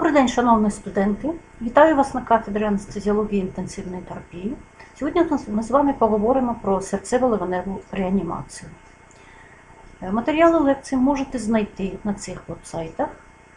Добрий день, шановні студенти! Вітаю вас на кафедрі анестезіології і інтенсивної терапії. Сьогодні ми з вами поговоримо про серцево-легеневу реанімацію. Матеріали лекцій можете знайти на цих веб-сайтах.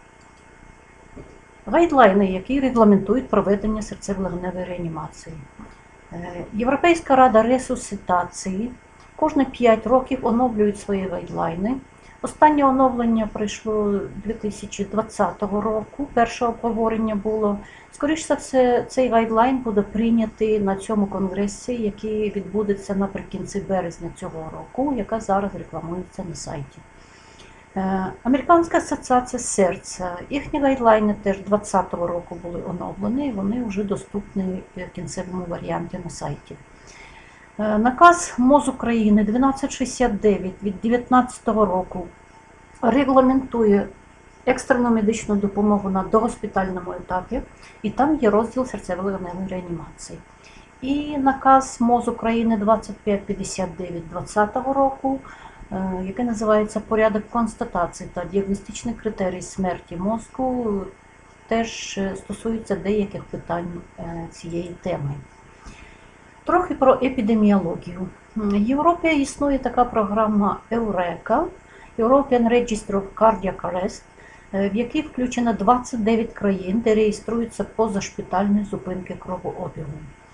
Гайдлайни, які регламентують проведення серцево-легеневої реанімації. Європейська рада ресуситації кожні 5 років оновлюють свої гайдлайни. Останнє оновлення прийшло 2020 року, перше обговорення було. Скоріше за все, цей гайдлайн буде прийнятий на цьому конгресі, який відбудеться наприкінці березня цього року, яка зараз рекламується на сайті. Американська асоціація серця, їхні гайдлайни теж 2020 року були оновлені, і вони вже доступні в кінцевому варіанті на сайті. Наказ МОЗ України 1269 від 2019 року регламентує екстрену медичну допомогу на догоспітальному етапі, і там є розділ серцево-легеневої реанімації. І наказ МОЗ України 2559 2020 року, який називається «Порядок констатації та діагностичні критерії смерті мозку», теж стосується деяких питань цієї теми. Трохи про епідеміологію. В Європі існує така програма EURECA, European Register of Cardiac Arrest, в якій включено 29 країн, де реєструються позашпитальні зупинки кровообігу.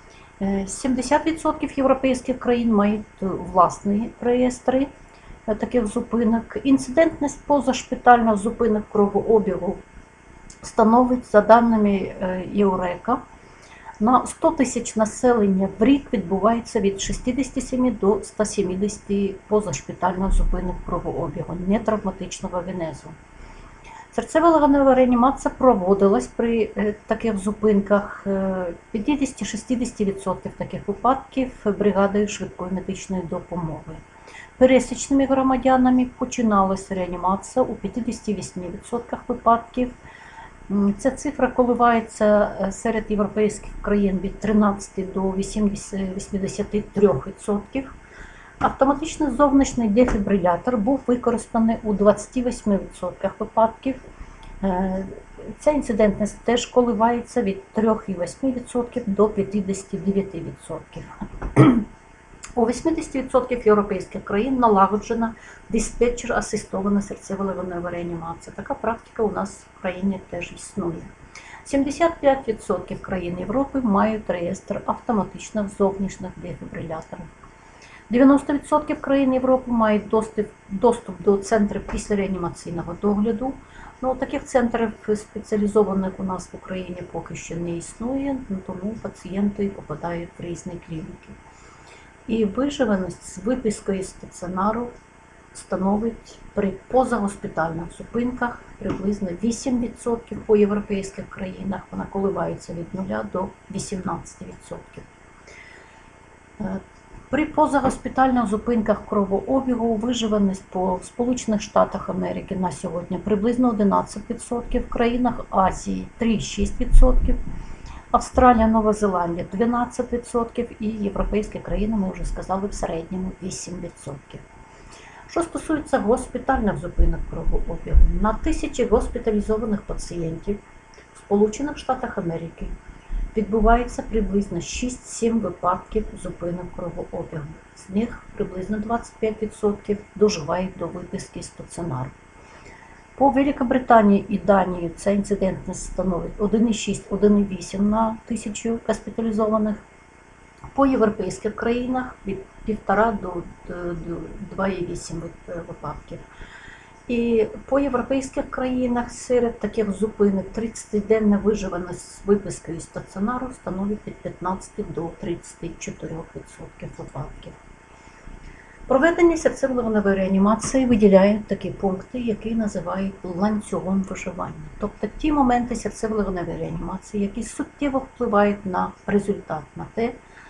70% європейських країн мають власні реєстри таких зупинок. Інцидентність позашпитальних зупинок кровообігу становить, за даними EURECA, на 100 тисяч населення в рік відбувається від 67 до 170 позашпитальних зупинок кровообігу нетравматичного генезу. Серцево-легенева реанімація проводилась при таких зупинках в 50-60% таких випадків бригадою швидкої медичної допомоги. Пересічними громадянами починалася реанімація у 58% випадків. Ця цифра коливається серед європейських країн від 13 до 83%. Автоматичний зовнішній дефібрилятор був використаний у 28% випадків. Ця інцидентність теж коливається від 3,8% до 59%. У 80% європейських країн налагоджена диспетчер-асистована серцево-легенева реанімація. Така практика у нас в країні теж існує. 75% країн Європи мають реєстр автоматичних зовнішніх дефібриляторів. 90% країн Європи мають доступ до центрів післяреанімаційного догляду. Таких центрів спеціалізованих у нас в Україні поки що не існує, тому пацієнти попадають в різні клініки. І виживаність з випискою з стаціонару становить при позагоспітальних зупинках приблизно 8% по європейських країнах. Вона коливається від 0 до 18%. При позагоспітальних зупинках кровообігу виживаність по Сполучених Штатах Америки на сьогодні приблизно 11%, в країнах Азії 3,6%, Австралія, Нова Зеландія 12% і європейські країни, ми вже сказали, в середньому 8%. Що стосується госпітальних зупинок кровообігу, на 1000 госпіталізованих пацієнтів в Сполучених Штатах Америки відбувається приблизно 6-7 випадків зупинок кровообігу. З них приблизно 25% доживають до виписки з стаціонару. По Великобританії і Данії ця інцидентність становить 1,6-1,8 на 1000 госпіталізованих. По європейських країнах від 1,5 до 2,8 випадків. І по європейських країнах серед таких зупинок 30-денна виживаність з випискою з стаціонару становить від 15 до 34% випадків. Проведення серцево-легеневої реанімації виділяють такі пункти, які називають ланцюгом виживання. Тобто ті моменти серцево-легеневої реанімації, які суттєво впливають на результат, на те,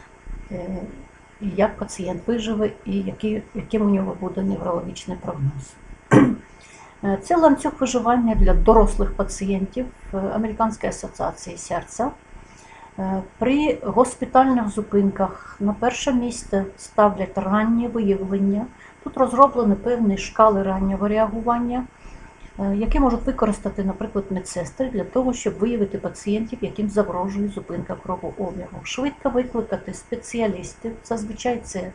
як пацієнт виживе і яким у нього буде неврологічний прогноз. Це ланцюг виживання для дорослих пацієнтів Американської асоціації серця. При госпітальних зупинках на перше місце ставлять раннє виявлення. Тут розроблені певні шкали раннього реагування. які можуть використати, наприклад, медсестри для того, щоб виявити пацієнтів, яким загрожує зупинка кровообігу. Швидко викликати спеціалістів, зазвичай це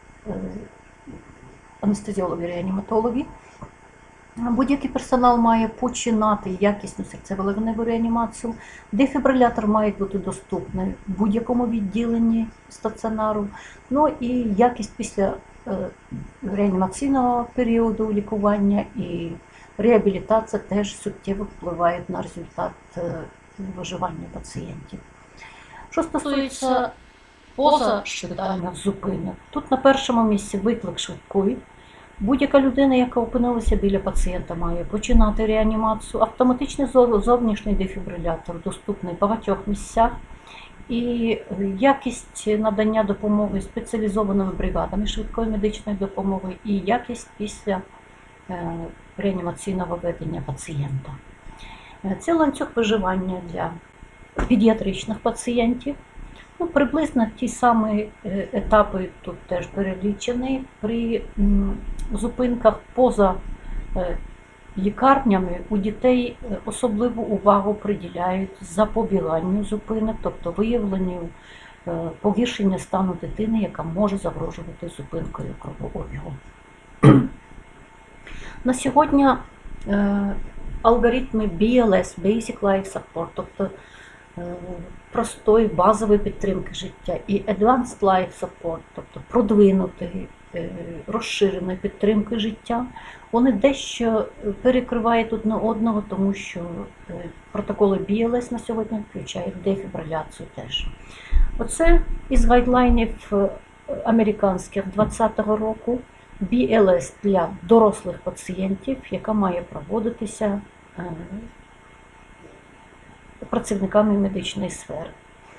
анестезіологи-реаніматологи. Будь-який персонал має починати якісну серцево-легеневу реанімацію. Дефібрилятор має бути доступний в будь-якому відділенні стаціонару. Ну і якість після реанімаційного періоду лікування і реабілітація теж суттєво впливають на результат виживання пацієнтів. Що стосується позашпитальних зупинок, тут на першому місці виклик швидкої. Будь-яка людина, яка опинилася біля пацієнта, має починати реанімацію. Автоматичний зовнішній дефібрилятор доступний в багатьох місцях. І якість надання допомоги спеціалізованими бригадами швидкої медичної допомоги і якість після реанімаційного ведення пацієнта. Це ланцюг виживання для педіатричних пацієнтів. Ну, приблизно ті самі етапи тут теж перелічені. При зупинках поза лікарнями у дітей особливу увагу приділяють запобіганню зупинок, тобто виявленню погіршення стану дитини, яка може загрожувати зупинкою кровообігу. На сьогодні алгоритми BLS, Basic Life Support, тобто простої базової підтримки життя, і Advanced Life Support, тобто продвинутої, розширеної підтримки життя, вони дещо перекривають одне одного, тому що протоколи BLS на сьогодні включають дефібриляцію теж. Оце із гайдлайнів американських 2020 року. BLS для дорослих пацієнтів, яка має проводитися працівниками медичної сфери.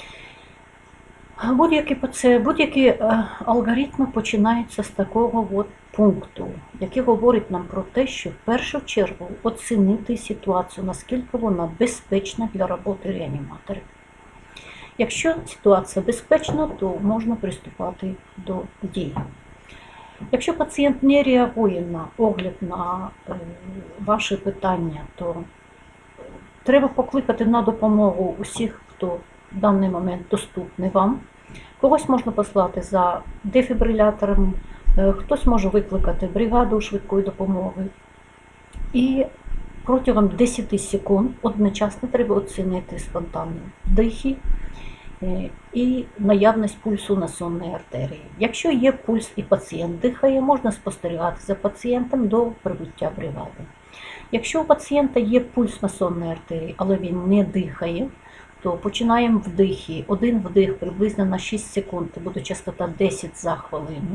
Будь-які алгоритми починаються з такого пункту, який говорить нам про те, що в першу чергу оцінити ситуацію, наскільки вона безпечна для роботи реаніматорів. Якщо ситуація безпечна, то можна приступати до дій. Якщо пацієнт не реагує на огляд на ваші питання, то треба покликати на допомогу усіх, хто в даний момент доступний вам. Когось можна послати за дефібрилятором, хтось може викликати бригаду швидкої допомоги. І протягом 10 секунд одночасно треба оцінити спонтанні вдихи і наявність пульсу на сонній артерії. Якщо є пульс і пацієнт дихає, можна спостерігати за пацієнтом до прибуття бригади. Якщо у пацієнта є пульс на сонній артерії, але він не дихає, то починаємо вдихи. Один вдих приблизно на 6 секунд, це буде частота 10 за хвилину.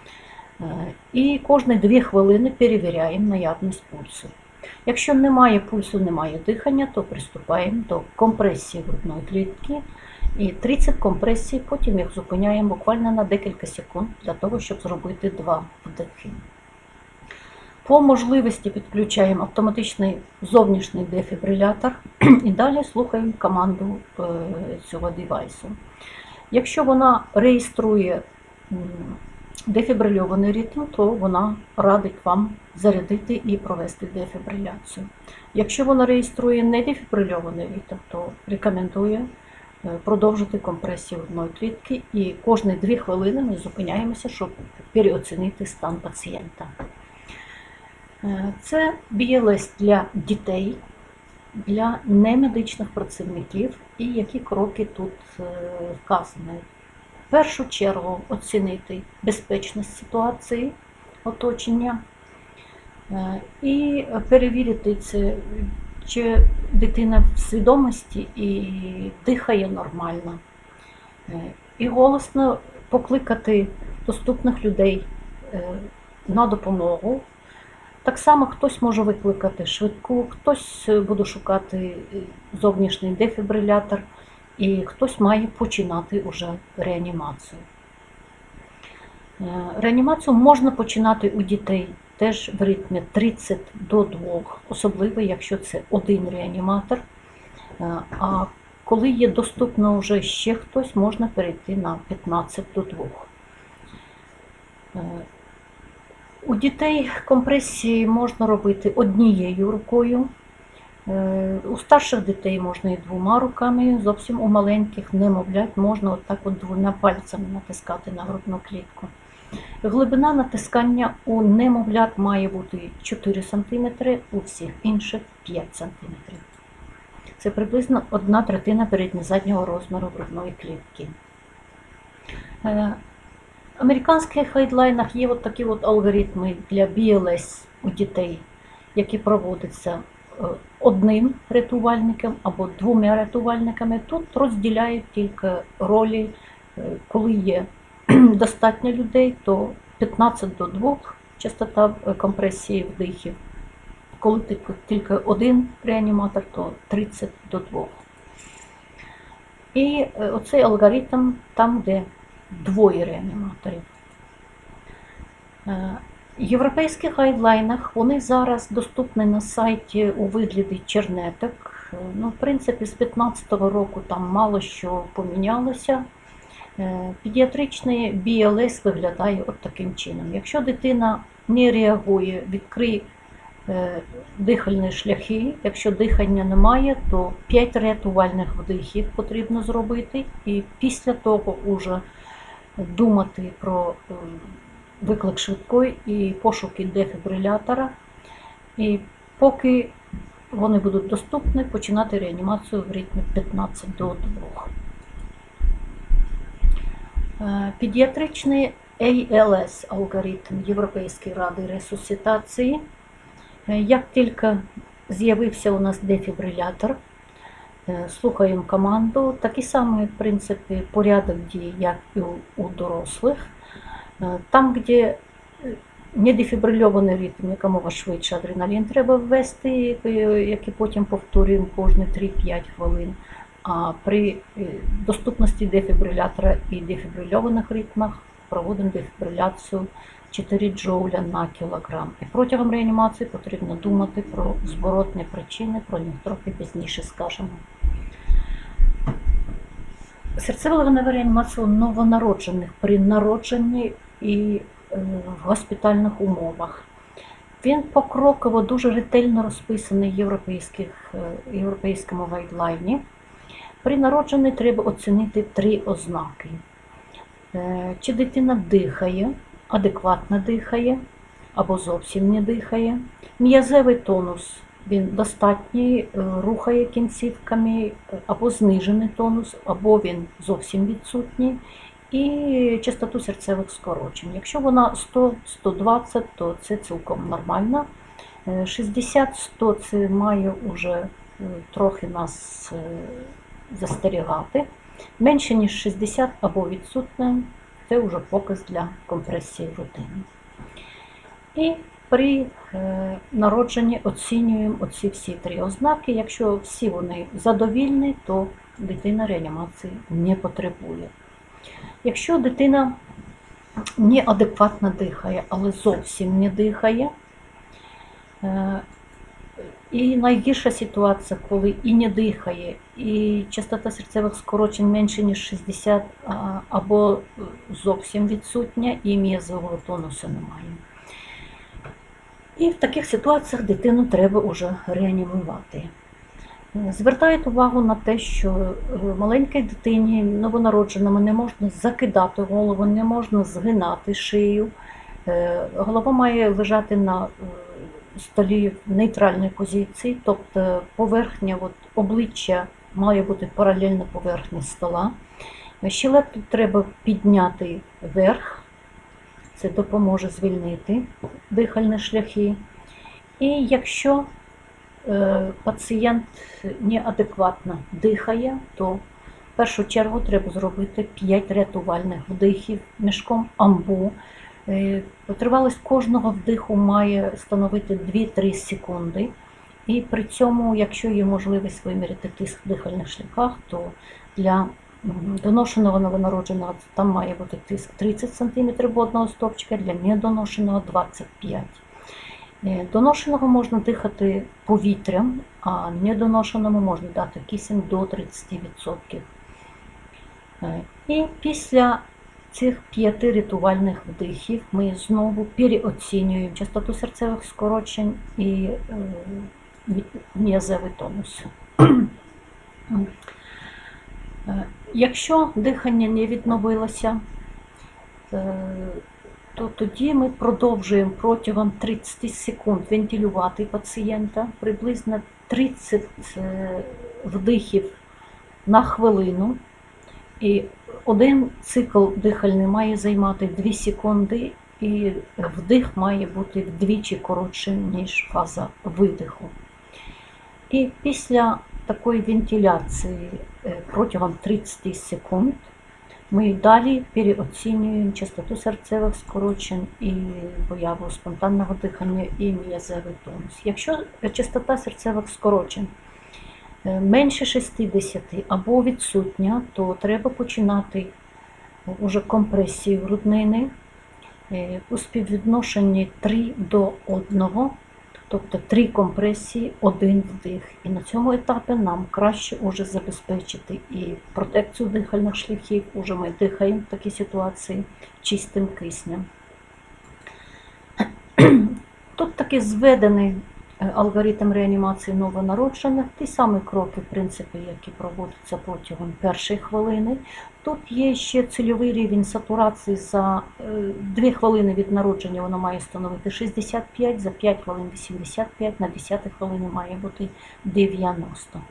І кожні 2 хвилини перевіряємо наявність пульсу. Якщо немає пульсу, немає дихання, то приступаємо до компресії грудної клітки. І 30 компресій, потім їх зупиняємо буквально на декілька секунд для того, щоб зробити 2 вдихи. По можливості підключаємо автоматичний зовнішній дефібрилятор і далі слухаємо команду цього девайсу. Якщо вона реєструє дефібрильований ритм, то вона радить вам зарядити і провести дефібриляцію. Якщо вона реєструє недефібрильований ритм, то рекомендує продовжити компресію грудної клітки і кожні 2 хвилини ми зупиняємося, щоб переоцінити стан пацієнта. Це BLS для дітей, для немедичних працівників і які кроки тут вказані. В першу чергу оцінити безпечність ситуації, оточення і перевірити це, чи дитина в свідомості і дихає нормально. І голосно покликати доступних людей на допомогу. Так само хтось може викликати швидку, хтось буде шукати зовнішній дефібрилятор і хтось має починати уже реанімацію. Реанімацію можна починати у дітей теж в ритмі 30 до 2, особливо якщо це один реаніматор. А коли є доступно вже ще хтось, можна перейти на 15 до 2. У дітей компресії можна робити однією рукою. У старших дітей можна і двома руками, зовсім у маленьких немовлят можна отак от двома пальцями натискати на грудну клітку. Глибина натискання у немовлят має бути 4 см, у всіх інших 5 см. Це приблизно 1/3 передньо-заднього розміру грудної клітки. В американських гайдлайнах є от такі от алгоритми для BLS у дітей, які проводяться одним рятувальником або двома рятувальниками. Тут розділяють тільки ролі, коли є достатньо людей, то 15:2 частота компресії вдихів. Коли тільки один реаніматор, то 30:2. І оцей алгоритм там, де двоє реаніматорів. В європейських гайдлайнах вони зараз доступні на сайті у вигляді чернеток. В принципі, з 2015 року там мало що помінялося. Педіатричний BLS виглядає от таким чином. Якщо дитина не реагує, відкрий дихальні шляхи. Якщо дихання немає, то 5 рятувальних вдихів потрібно зробити. І після того вже думати про виклик швидкої і пошуки дефібрилятора. І поки вони будуть доступні, починати реанімацію в ритмі 15:2. Педіатричний ALS алгоритм Європейської ради ресуситації. Як тільки з'явився у нас дефібрилятор, слухаємо команду. Такий самий, в принципі, порядок дій, як і у дорослих. Там, де недефібрильований ритм, якомога швидше адреналін треба ввести, який потім повторюємо кожні 3-5 хвилин. А при доступності дефібрилятора і дефібрильованих ритмах проводимо дефібриляцію 4 джоуля на кілограм. І протягом реанімації потрібно думати про зворотні причини, про них трохи пізніше скажемо. Серцево-легенева реанімація у новонароджених при народженні і в госпітальних умовах. Він покроково дуже ретельно розписаний в європейському гайдлайні. При народженні треба оцінити 3 ознаки. Чи дитина дихає, адекватно дихає, або зовсім не дихає. М'язевий тонус, він достатній, рухає кінцівками, або знижений тонус, або він зовсім відсутній. І частоту серцевих скорочень. Якщо вона 100-120, то це цілком нормально. 60-100 це має вже трохи нас застерігати. Менше, ніж 60 або відсутне, це вже показ для компресії рутини. І при народженні оцінюємо оці всі 3 ознаки. Якщо всі вони задовільні, то дитина реанімації не потребує. Якщо дитина неадекватно дихає, але зовсім не дихає, і найгірша ситуація, коли і не дихає, і частота серцевих скорочень менше, ніж 60, або зовсім відсутня, і м'язового тонусу немає. І в таких ситуаціях дитину треба вже реанімувати. Звертають увагу на те, що маленькій дитині, новонародженому, не можна закидати голову, не можна згинати шию. Голова має лежати на столі в нейтральній позиції, тобто поверхня обличчя має бути паралельно поверхні стола. Щелепу треба підняти вверх, це допоможе звільнити дихальні шляхи. І якщо пацієнт неадекватно дихає, то в першу чергу треба зробити 5 рятувальних вдихів мішком амбу. Тривалість кожного вдиху має становити 2-3 секунди. І при цьому, якщо є можливість виміряти тиск в дихальних шляхах, то для доношеного новонародженого там має бути тиск 30 см водного стовпчика, для недоношеного 25 см. Доношеного можна дихати повітрям, а недоношеному можна дати кисень до 30%. І після цих 5 рятувальних вдихів ми знову переоцінюємо частоту серцевих скорочень і м'язевий тонус. Якщо дихання не відновилося, то тоді ми продовжуємо протягом 30 секунд вентилювати пацієнта, приблизно 30 вдихів на хвилину. І один цикл дихальний має займати 2 секунди, і вдих має бути вдвічі коротшим, ніж фаза видиху. І після такої вентиляції протягом 30 секунд ми далі переоцінюємо частоту серцевих скорочень і появу спонтанного дихання і м'язевий тонус. Якщо частота серцевих скорочень менше 60 або відсутня, то треба починати уже компресію груднини у співвідношенні 3 до 1, тобто 3 компресії, 1 вдих. І на цьому етапі нам краще уже забезпечити і протекцію дихальних шляхів, уже ми дихаємо в такій ситуації чистим киснем. Тут таки зведений алгоритм реанімації новонароджених, ті самі кроки, в принципі, які проводяться протягом першої хвилини. Тут є ще цільовий рівень сатурації за 2 хвилини від народження, воно має становити 65, за 5 хвилин 85, на 10 хвилини має бути 90.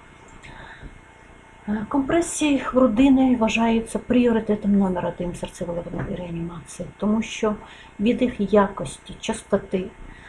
Компресії грудини вважаються пріоритетом номер 1 серцево-легеневої реанімації, тому що від їх якості, частоти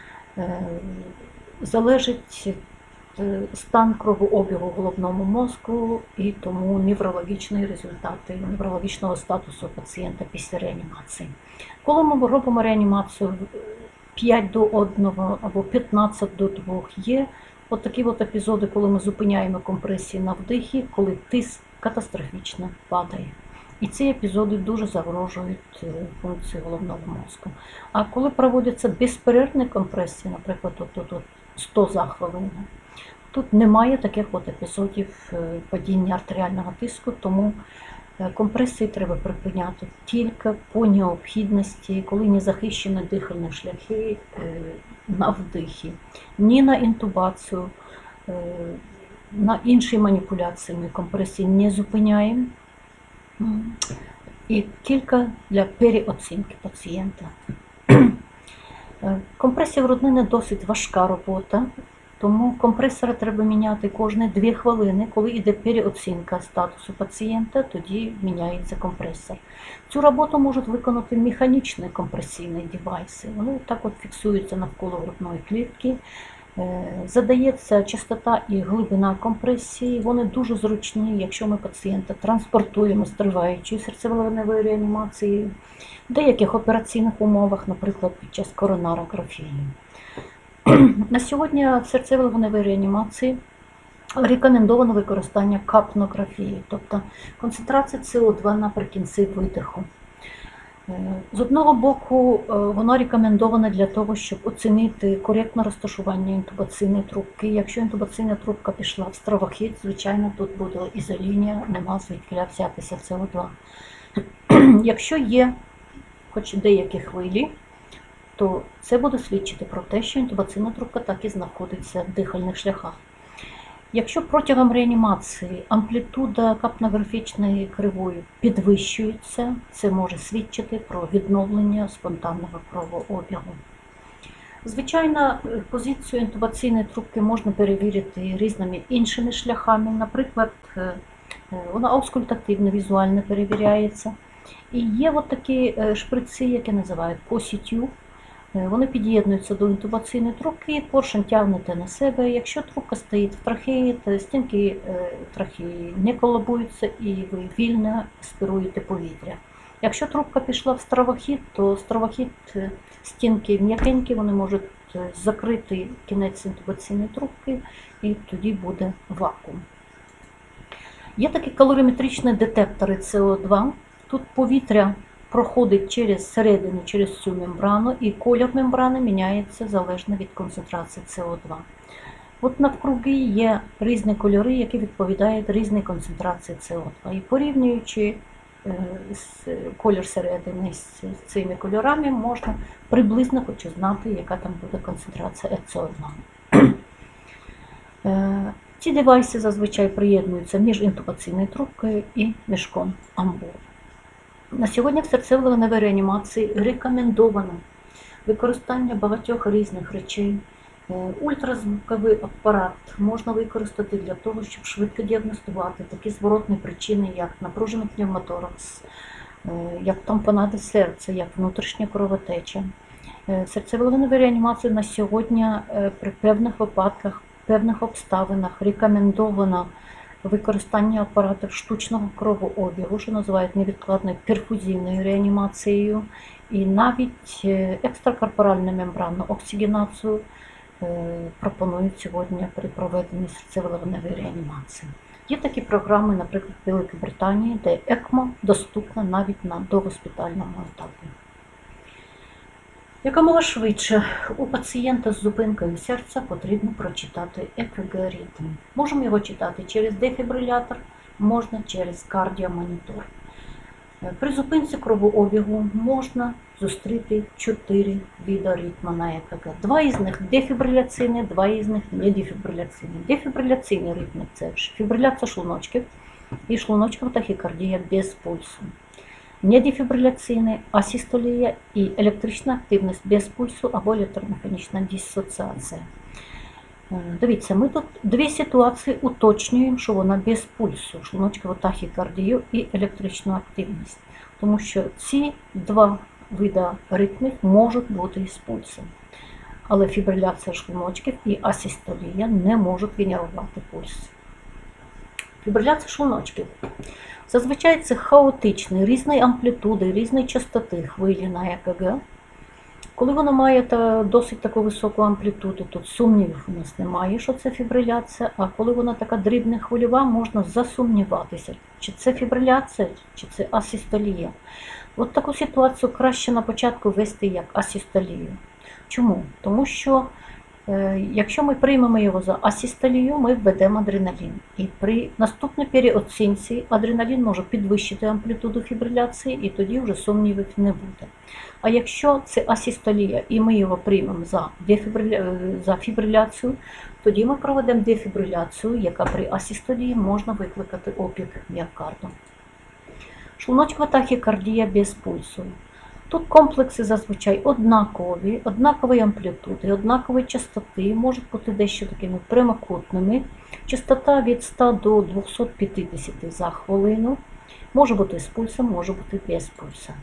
залежить стан кровообігу в головному мозку і тому неврологічні результати, неврологічного статусу пацієнта після реанімації. Коли ми робимо реанімацію 5 до 1 або 15 до 2, є такі епізоди, коли ми зупиняємо компресії на вдихі, коли тиск катастрофічно падає. І ці епізоди дуже загрожують функції головного мозку. А коли проводяться безперервні компресії, наприклад, 100 за хвилину, тут немає таких епізодів падіння артеріального тиску, тому компресії треба припиняти тільки по необхідності, коли не захищені дихальні шляхи на вдихі, ні на інтубацію, на інші маніпуляції ми компресії не зупиняємо. І тільки для переоцінки пацієнта. Компресія груднини досить важка робота, тому компресори треба міняти кожні 2 хвилини. Коли йде переоцінка статусу пацієнта, тоді міняється компресор. Цю роботу можуть виконати механічні компресійні девайси. Вони так фіксуються навколо грудної клітки. Задається частота і глибина компресії, вони дуже зручні, якщо ми пацієнта транспортуємо з триваючою серцево-легеневою реанімацією, в деяких операційних умовах, наприклад, під час коронарографії. На сьогодні в серцево-легеневій реанімації рекомендовано використання капнографії, тобто концентрація СО2 наприкінці видиху. З одного боку, воно рекомендоване для того, щоб оцінити коректне розташування інтубаційної трубки. Якщо інтубаційна трубка пішла в стравохід, звичайно, тут буде ізолінія, нема звідки взятися СО2. Якщо є хоч деякі хвилі, то це буде свідчити про те, що інтубаційна трубка так і знаходиться в дихальних шляхах. Якщо протягом реанімації амплітуда капнографічної кривої підвищується, це може свідчити про відновлення спонтанного кровообігу. Звичайно, позицію інтубаційної трубки можна перевірити різними іншими шляхами. Наприклад, вона аускультативно, візуально перевіряється. І є такі шприци, які називають POSI-TUBE. Вони під'єднуються до інтубаційної трубки, поршень тягнете на себе. Якщо трубка стоїть в трахеї, то стінки трахеї не колабуються і ви вільно спируєте повітря. Якщо трубка пішла в стравохід, то стравохід стінки м'якенькі, вони можуть закрити кінець інтубаційної трубки і тоді буде вакуум. Є такі калоріметричні детектори СО2. Тут повітря проходить через середину, через цю мембрану, і колір мембрани міняється залежно від концентрації СО2. Навкруги є різні кольори, які відповідають різній концентрації СО2. І порівнюючи колір середини з цими кольорами, можна приблизно хочу знати, яка там буде концентрація ЕЦО1. Ці девайси зазвичай приєднуються між інтубаційною трубкою і мішком амбуру. На сьогодні в серцево-легеневій реанімації рекомендовано використання багатьох різних речей. Ультразвуковий апарат можна використати для того, щоб швидко діагностувати такі зворотні причини, як напружений пневмоторакс, як тампонади серця, як внутрішня кровотеча. Серцево-легеневій реанімації на сьогодні при певних випадках, певних обставинах рекомендовано використання апаратів штучного кровообігу, що називають невідкладною перфузійною реанімацією, і навіть екстракорпоральну мембранну оксигенацію пропонують сьогодні при проведенні серцево-легеневої реанімації. Є такі програми, наприклад, в Великій Британії, де ЕКМО доступна навіть на догоспітальному етапі. Якомога швидше у пацієнта з зупинкою серця потрібно прочитати ЕКГ-ритм. Можемо його читати через дефібрилятор, можна через кардіомонітор. При зупинці кровообігу можна зустріти 4 види ритму на ЕКГ. 2 із них дефібриляційні, 2 із них недефібриляційні. Дефібриляційний ритм – це фібриляція шлуночків і шлуночкова тахікардія без пульсу. Недефібриляційний – асистолія і електрична активність без пульсу або електромеханічна дissоціація. Дивіться, ми тут дві ситуації уточнюємо, що вона без пульсу, шлуночкову тахікардію і електричну активність. Тому що ці два види ритмів можуть бути з пульсом. Але фібриляція шлуночків і асистолія не можуть генерувати пульс. Фібриляція шлуночків. Зазвичай це хаотичні, різної амплітуди, різної частоти хвилі на ЕКГ. Коли вона має досить таку високу амплітуду, тут сумнівів у нас немає, що це фібриляція, а коли вона така дрібна хвильова, можна засумніватися, чи це фібриляція, чи це асистолія. От таку ситуацію краще на початку вести як асистолію. Чому? Тому що якщо ми приймемо його за асистолію, ми введемо адреналін. І при наступній переоцінці адреналін може підвищити амплітуду фібриляції, і тоді вже сумнівів не буде. А якщо це асистолія і ми його приймемо за фібриляцію, тоді ми проведемо дефібриляцію, яка при асистолії можна викликати опік міокарду. Шлуночкова тахікардія без пульсу. Тут комплекси зазвичай однакові, однакової амплітуди, однакової частоти, можуть бути дещо такими прямокутними. Частота від 100 до 250 за хвилину, може бути з пульсом, може бути без пульсу.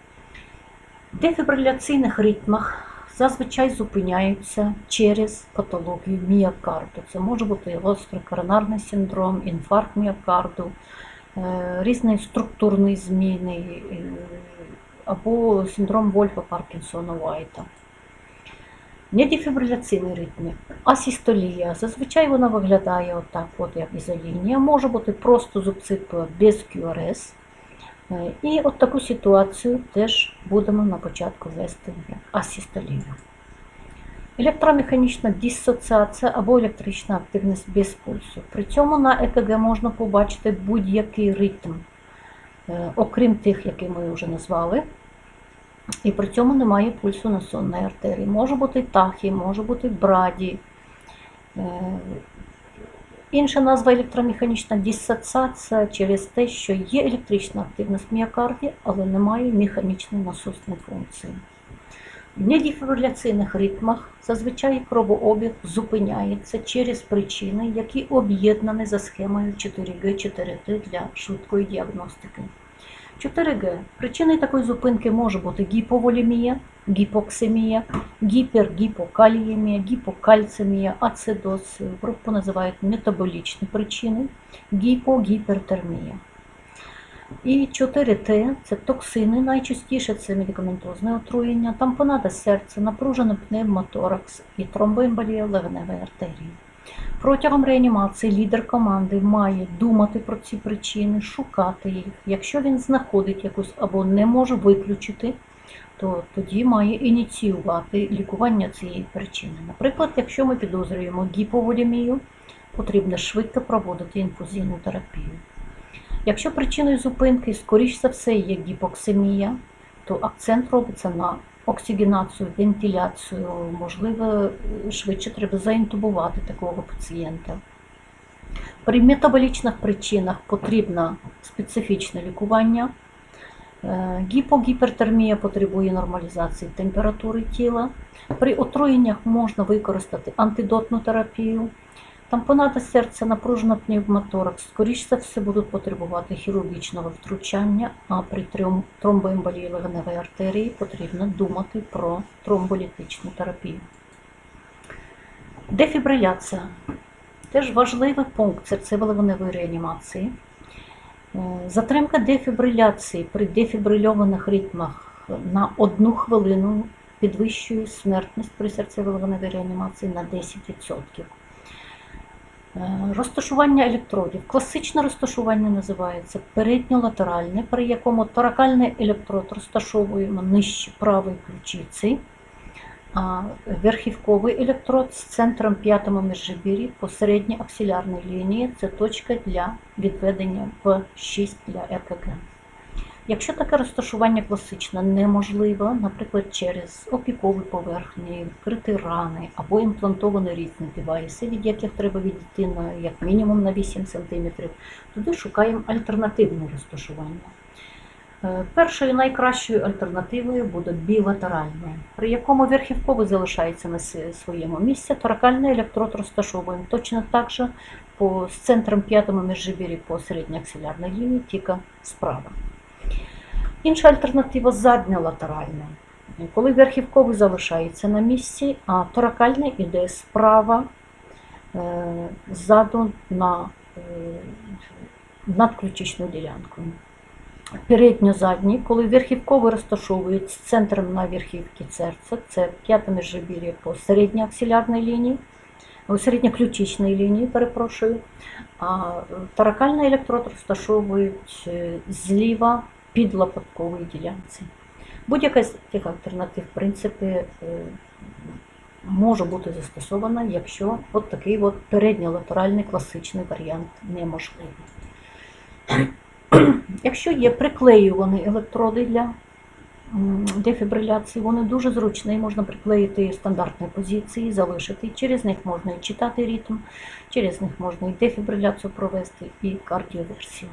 В дефібриляційних ритмах зазвичай зупиняються через патологію міокарду. Це може бути гострий коронарний синдром, інфаркт міокарду, різні структурні зміни, або синдром Вольфа-Паркінсона-Вайта. Недефібриляційні ритми. Асистолія. Зазвичай вона виглядає отак, як ізолінія. Може бути просто зубципова без QRS. І от таку ситуацію теж будемо на початку вести як асистолію. Електромеханічна дissоціація або електрична активність без пульсу. При цьому на ЕКГ можна побачити будь-який ритм, окрім тих, які ми вже назвали. І при цьому немає пульсу на сонній артерії. Може бути тахі, може бути браді. Інша назва електромеханічна дissоціація через те, що є електрична активність в міокарді, але немає механічної насосної функції. В недефібриляційних ритмах зазвичай кровообіг зупиняється через причини, які об'єднані за схемою 4G-4T для швидкої діагностики. 4G. Причиною такої зупинки може бути гіповолемія, гіпоксемія, гіпергіпокаліємія, гіпокальцемія, ацидоз, групу називають метаболічні причини, гіпогіпертермія. І 4Т – це токсини, найчастіше це медикаментозне отруєння, тампонада серця, напружений пневмоторакс і тромбоемболія легеневої артерії. Протягом реанімації лідер команди має думати про ці причини, шукати їх. Якщо він знаходить якусь або не може виключити, то тоді має ініціювати лікування цієї причини. Наприклад, якщо ми підозрюємо гіповолемію, потрібно швидко проводити інфузійну терапію. Якщо причиною зупинки, скоріш за все, є гіпоксемія, то акцент робиться на оксигенацію, вентиляцію, можливо, швидше треба заінтубувати такого пацієнта. При метаболічних причинах потрібно специфічне лікування. Гіпогіпертермія потребує нормалізації температури тіла. При отруєннях можна використати антидотну терапію. Тампонада серця, напружена пневмоторакс, скоріш за все будуть потребувати хірургічного втручання, а при тромбоемболії легеневої артерії потрібно думати про тромболітичну терапію. Дефібриляція. Теж важливий пункт серцево-легеневої реанімації. Затримка дефібриляції при дефібрильованих ритмах на 1 хвилину підвищує смертність при серцево-легеневій реанімації на 10%. Розташування електродів. Класичне розташування називається передньолатеральне, при якому торакальний електрод розташовуємо нижче правої ключиці, а верхівковий електрод з центром п'ятого межребір'я по середній аксилярній лінії. Це точка для відведення в 6 для ЕКГ. Якщо таке розташування класичне неможливо, наприклад, через опікові поверхні, відкриті рани або імплантовані різні девайси, від яких треба відійти як мінімум на 8 см, тоді шукаємо альтернативне розташування. Першою найкращою альтернативою буде білатеральне, при якому верхівковий залишається на своєму місці, торакальний електрод розташовуємо точно так же з центром п'ятого межребір'я по середній аксилярній лінії, тільки справа. Інша альтернатива задньолатеральна, коли верхівковий залишається на місці, а торакальний йде справа, ззаду над ключичною ділянкою. Передньо-задній, коли верхівковий розташовується з центром на верхівці серця, це п'яте межребір'я по середній аксилярній лінії, середньоключичній лінії, перепрошую, а торакальний електрод розташовують зліва під лопатковою ділянці. Будь-яка з цих альтернатив, в принципі, може бути застосована, якщо от такий передньолатеральний класичний варіант неможливий. Якщо є приклеювані електроди для дефібриляції, вони дуже зручні, можна приклеїти стандартні позиції, залишити. Через них можна і читати ритм, через них можна і дефібриляцію провести, і кардіоверсію.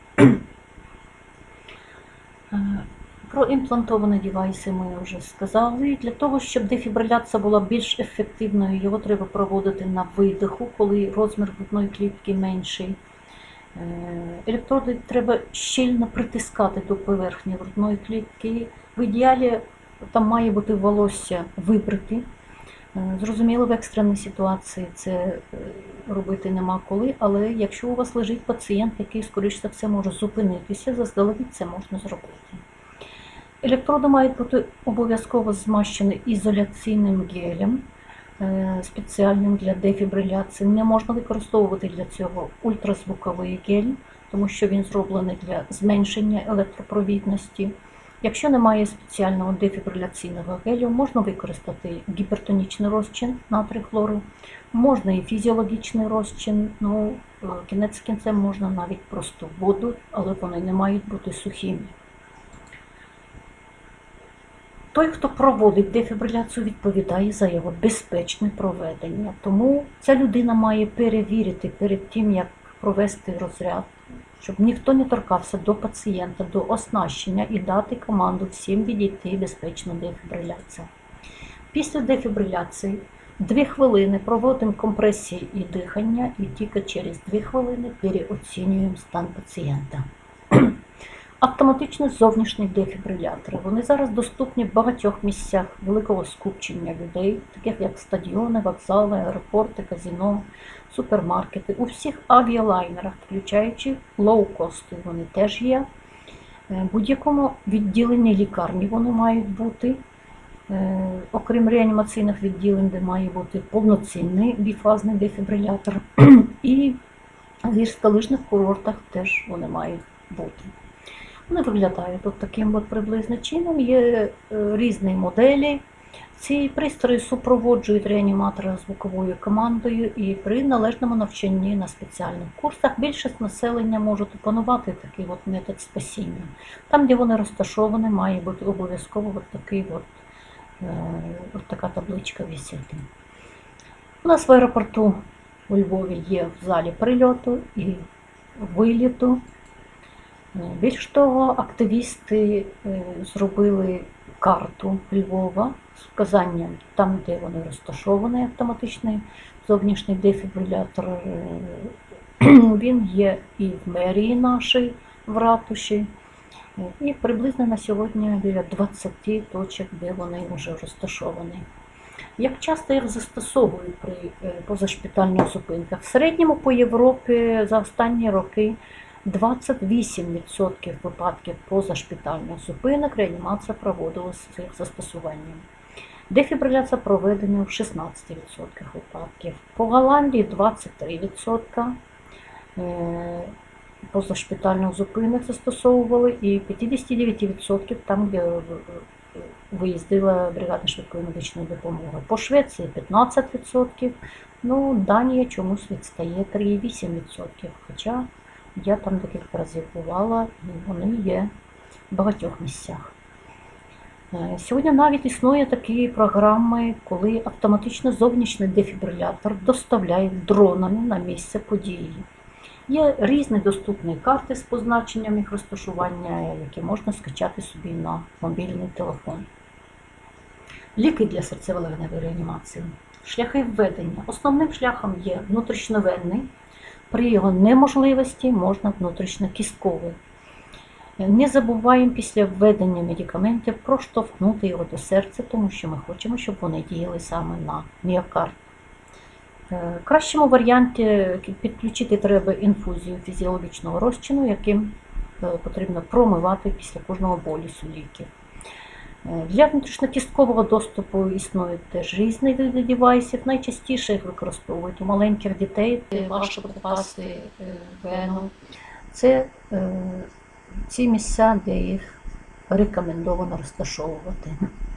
Про імплантовані девайси ми вже сказали. Для того, щоб дефібриляція була більш ефективною, його треба проводити на видиху, коли розмір грудної клітки менший. Електроди треба щільно притискати до поверхні грудної клітки. В ідеалі там має бути волосся вибрите. Зрозуміло, в екстреній ситуації це робити нема коли, але якщо у вас лежить пацієнт, який, скоріш за все, може зупинитися, заздалегідь це можна зробити. Електроди мають бути обов'язково змащені ізоляційним гелем, спеціальним для дефібриляції. Не можна використовувати для цього ультразвуковий гель, тому що він зроблений для зменшення електропровідності. Якщо немає спеціального дефібриляційного гелю, можна використати гіпертонічний розчин натрій хлору, можна і фізіологічний розчин, кінець кінцем можна навіть просто воду, але вони не мають бути сухими. Той, хто проводить дефібриляцію, відповідає за його безпечне проведення. Тому ця людина має перевірити перед тим, як провести розряд, щоб ніхто не торкався до пацієнта, до оснащення і дати команду всім відійти безпечно дефібриляція. Після дефібриляції 2 хвилини проводимо компресії і дихання, і тільки через 2 хвилини переоцінюємо стан пацієнта. Автоматичні зовнішні дефібрилятори. Вони зараз доступні в багатьох місцях великого скупчення людей, таких як стадіони, вокзали, аеропорти, казино, супермаркети. У всіх авіалайнерах, включаючи лоукости, вони теж є. В будь-якому відділенні лікарні вони мають бути, окрім реанімаційних відділень, де має бути повноцінний біфазний дефібрилятор. І в гірськолижних курортах теж вони мають бути. Вони виглядають таким приблизно чином. Є різні моделі, Ці пристрої супроводжують реаніматора звуковою командою, і при належному навчанні на спеціальних курсах більшість населення можуть опанувати такий метод спасіння. Там, де вони розташовані, має бути обов'язково така табличка висіти. У нас в аеропорту у Львові є в залі прильоту і виліту. Більш того, активісти зробили карту Львова з вказанням там, де вони розташовані, автоматичний зовнішній дефібрилятор. Він є і в мерії нашій, в ратуші, і приблизно на сьогодні біля 20 точок, де вони вже розташовані. Як часто їх застосовують при позашпитальних зупинках? В середньому по Європі за останні роки 28% випадків позашпитальних зупинок реанімація проводилася з їх застосуванням. Дефібриляція проведена в 16% випадків. По Голландії 23% позашпитальних зупинок застосовували, і 59% там, де виїздила бригада швидкої медичної допомоги. По Швеції 15%, Данія чомусь відстає 3,8%, хоча я там декілька разів бувала, і вони є в багатьох місцях. Сьогодні навіть існує такі програми, коли автоматично зовнішній дефібрилятор доставляють дронами на місце події. Є різні доступні карти з позначенням їх розташування, які можна скачати собі на мобільний телефон. Ліки для серцево-легеневої реанімації. Шляхи введення. Основним шляхом є внутрішньовенний. При його неможливості можна внутрішньокістковий. Не забуваємо після введення медикаментів проштовхнути його до серця, тому що ми хочемо, щоб вони діяли саме на міокард. В кращому варіанті підключити треба інфузію фізіологічного розчину, яким потрібно промивати після кожного болісу ліків. Для внутрішньокісткового доступу існують теж різні види девайсів. Найчастіше їх використовують у маленьких дітей, важко попасти в вену. Це ці місця, де їх рекомендовано розташовувати.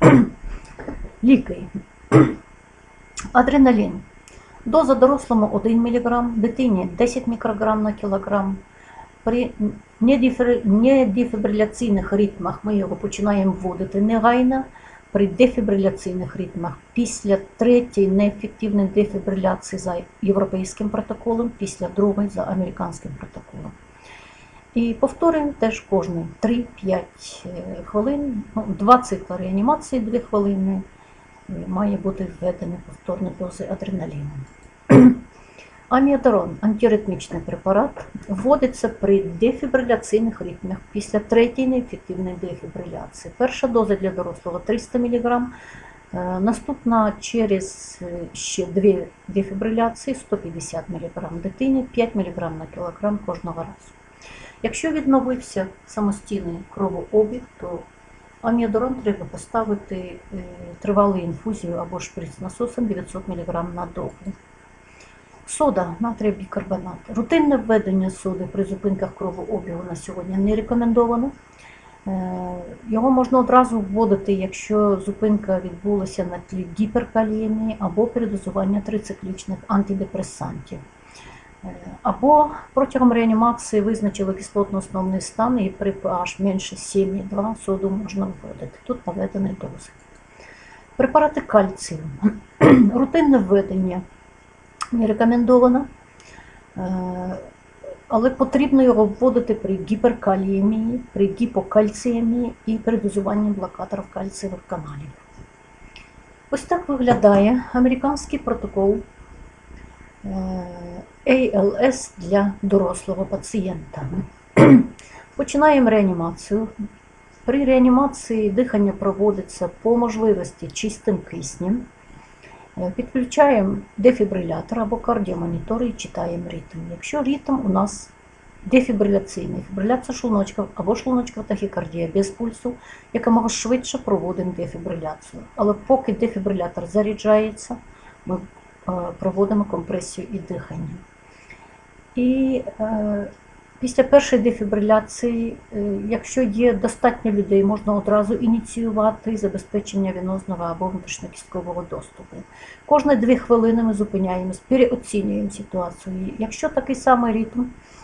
Ліки. Адреналін. Доза дорослому 1 мг, дитині 10 мікрограм на кілограм. При недефібриляційних ритмах ми його починаємо вводити негайно. При дефібриляційних ритмах після третьої неефективної дефібриляції за європейським протоколом, після другої за американським протоколом. І повторюємо теж кожні 3-5 хвилин, 2 цикли реанімації, 2 хвилини, має бути введені повторні дози адреналіну. Аміодарон, антиритмічний препарат, вводиться при дефібриляційних ритмах після третьої неефективної дефібриляції. Перша доза для дорослого 300 мг, наступна через ще 2 дефібриляції 150 мг, дитині 5 мг на кілограм кожного разу. Якщо відновився самостійний кровообіг, то аміодарон треба поставити тривалу інфузію або шприц-насосом 900 мг на добу. Сода, натрієвий бікарбонат. Рутинне введення соди при зупинках кровообігу на сьогодні не рекомендовано. Його можна одразу вводити, якщо зупинка відбулася на тлі гіперкаліємії або передозування трициклічних антидепресантів. Або протягом реанімації визначили кислотно-основний стан і при pH менше 7,2 соду можна вводити. Тут наведені дози. Препарати кальцію. Рутинне введення не рекомендовано, але потрібно його вводити при гіперкаліємії, при гіпокальціємії і при дозуванні блокаторів кальцієвих каналів. Ось так виглядає американський протокол ALS для дорослого пацієнта. Починаємо реанімацію. При реанімації дихання проводиться по можливості чистим киснем. Підключаємо дефібрилятор або кардіомонітор і читаємо ритм. Якщо ритм у нас дефібриляційний, фібриляція шлуночка або шлуночкова тахікардія без пульсу, якомога швидше проводимо дефібриляцію. Але поки дефібрилятор заряджається, ми проводимо компресію і дихання. І Після першої дефібриляції, якщо є достатньо людей, можна одразу ініціювати забезпечення венозного або внутрішньокісткового доступу. Кожні 2 хвилини ми зупиняємось, переоцінюємо ситуацію. Якщо такий самий ритм,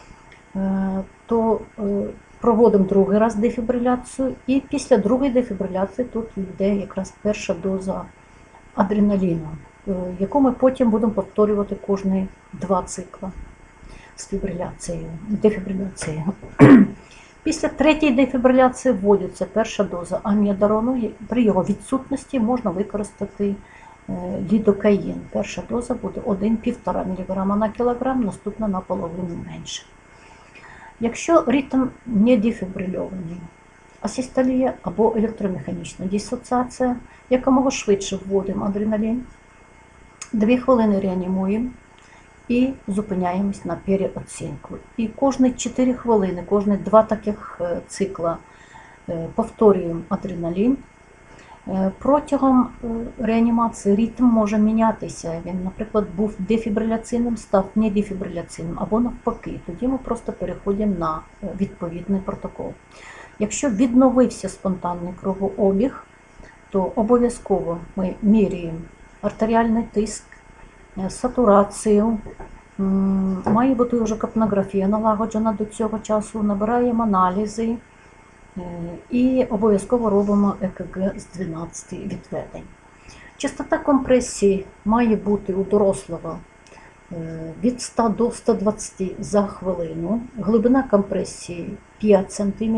то проводимо другий раз дефібриляцію, і після другої дефібриляції тут йде якраз перша доза адреналіну, яку ми потім будемо повторювати кожні 2 цикли з дефібриляцією. Після третьої дефібриляції вводиться перша доза аміодарону. При його відсутності можна використати лідокаїн. Перша доза буде 1,5 мг на кілограм, наступна наполовину менше. Якщо ритм не дефібрильований, асистолія або електромеханічна дисоціація, якомога швидше вводимо адреналін, 2 хвилини реанімуємо і зупиняємось на переоцінку. І кожні 4 хвилини, кожні 2 таких цикла повторюємо адреналін. Протягом реанімації ритм може мінятися. Він, наприклад, був дефібриляційним, став недефібриляційним, або навпаки. Тоді ми просто переходимо на відповідний протокол. Якщо відновився спонтанний кровообіг, то обов'язково ми міряємо артеріальний тиск, сатурацію, має бути вже капнографія налагоджена до цього часу, набираємо аналізи і обов'язково робимо ЕКГ з 12 відведень. Частота компресії має бути у дорослого від 100 до 120 за хвилину, глибина компресії 5 см,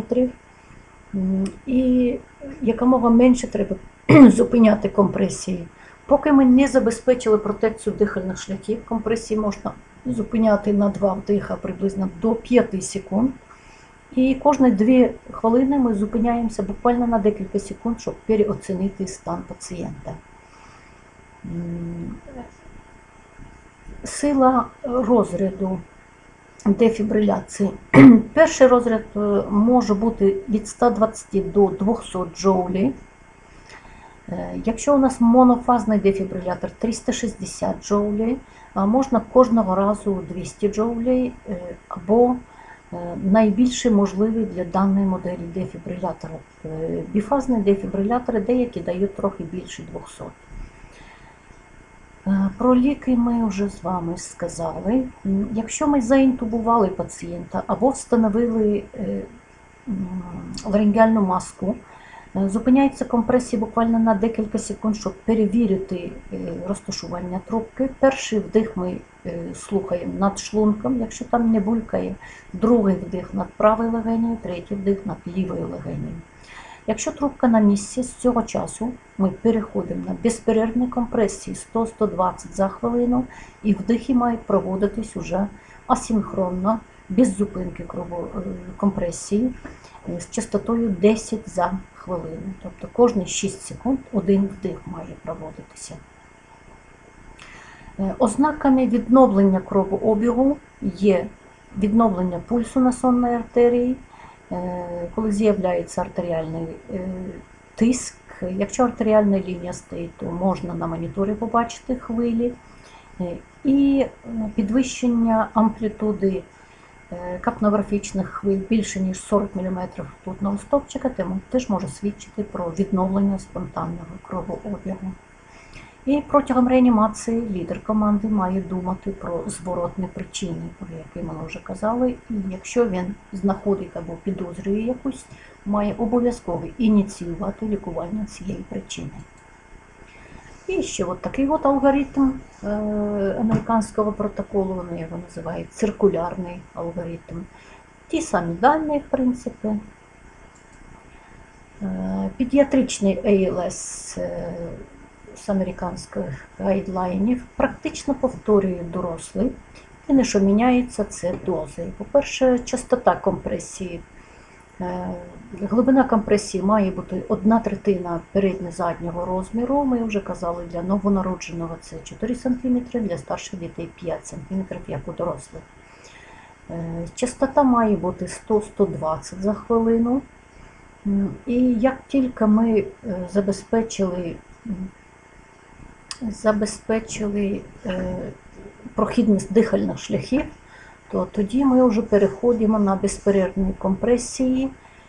і якомога менше треба зупиняти компресії. Поки ми не забезпечили протекцію дихальних шляхів, компресії можна зупиняти на 2 вдиха приблизно до 5 секунд. І кожні 2 хвилини ми зупиняємося буквально на декілька секунд, щоб переоцінити стан пацієнта. Сила розряду дефібриляції. Перший розряд може бути від 120 до 200 джоулів. Якщо у нас монофазний дефібрилятор 360 джоулей, можна кожного разу 200 джоулей або найбільший можливий для даної моделі дефібрилятора. Біфазні дефібрилятори деякі дають трохи більше 200. Про ліки ми вже з вами сказали. Якщо ми заінтубували пацієнта або встановили ларингеальну маску, зупиняється компресія буквально на декілька секунд, щоб перевірити розташування трубки. Перший вдих ми слухаємо над шлунком, якщо там не булькає. Другий вдих над правою легенею, третій вдих над лівою легенею. Якщо трубка на місці, з цього часу ми переходимо на безперервні компресії 100-120 за хвилину, і вдихи мають проводитись уже асинхронно, без зупинки компресії, з частотою 10 за хвилину. Тобто кожні 6 секунд один вдих має проводитися. Ознаками відновлення кровообігу є відновлення пульсу на сонній артерії, коли з'являється артеріальний тиск. Якщо артеріальна лінія стоїть, то можна на моніторі побачити хвилі. І підвищення амплітуди капнографічних хвиль більше, ніж 40 мм ртутного стовпчика, теж може свідчити про відновлення спонтанного кровообігу. І протягом реанімації лідер команди має думати про зворотні причини, про які ми вже казали. І якщо він знаходить або підозрює якусь, має обов'язково ініціювати лікування цієї причини. І ще от такий от алгоритм американського протоколу, вони його називають циркулярний алгоритм. Ті самі дані, в принципі. Педіатричний АЛС з американських гайдлайнів практично повторює дорослий. Єдине, що міняється, це дози. По-перше, частота компресії. Глибина компресії має бути 1/3 передньо-заднього розміру. Ми вже казали, для новонародженого це 4 см, для старших дітей 5 см, як у дорослих. Частота має бути 100-120 за хвилину. І як тільки ми забезпечили прохідність дихальних шляхів, то тоді ми вже переходимо на безперервні компресії.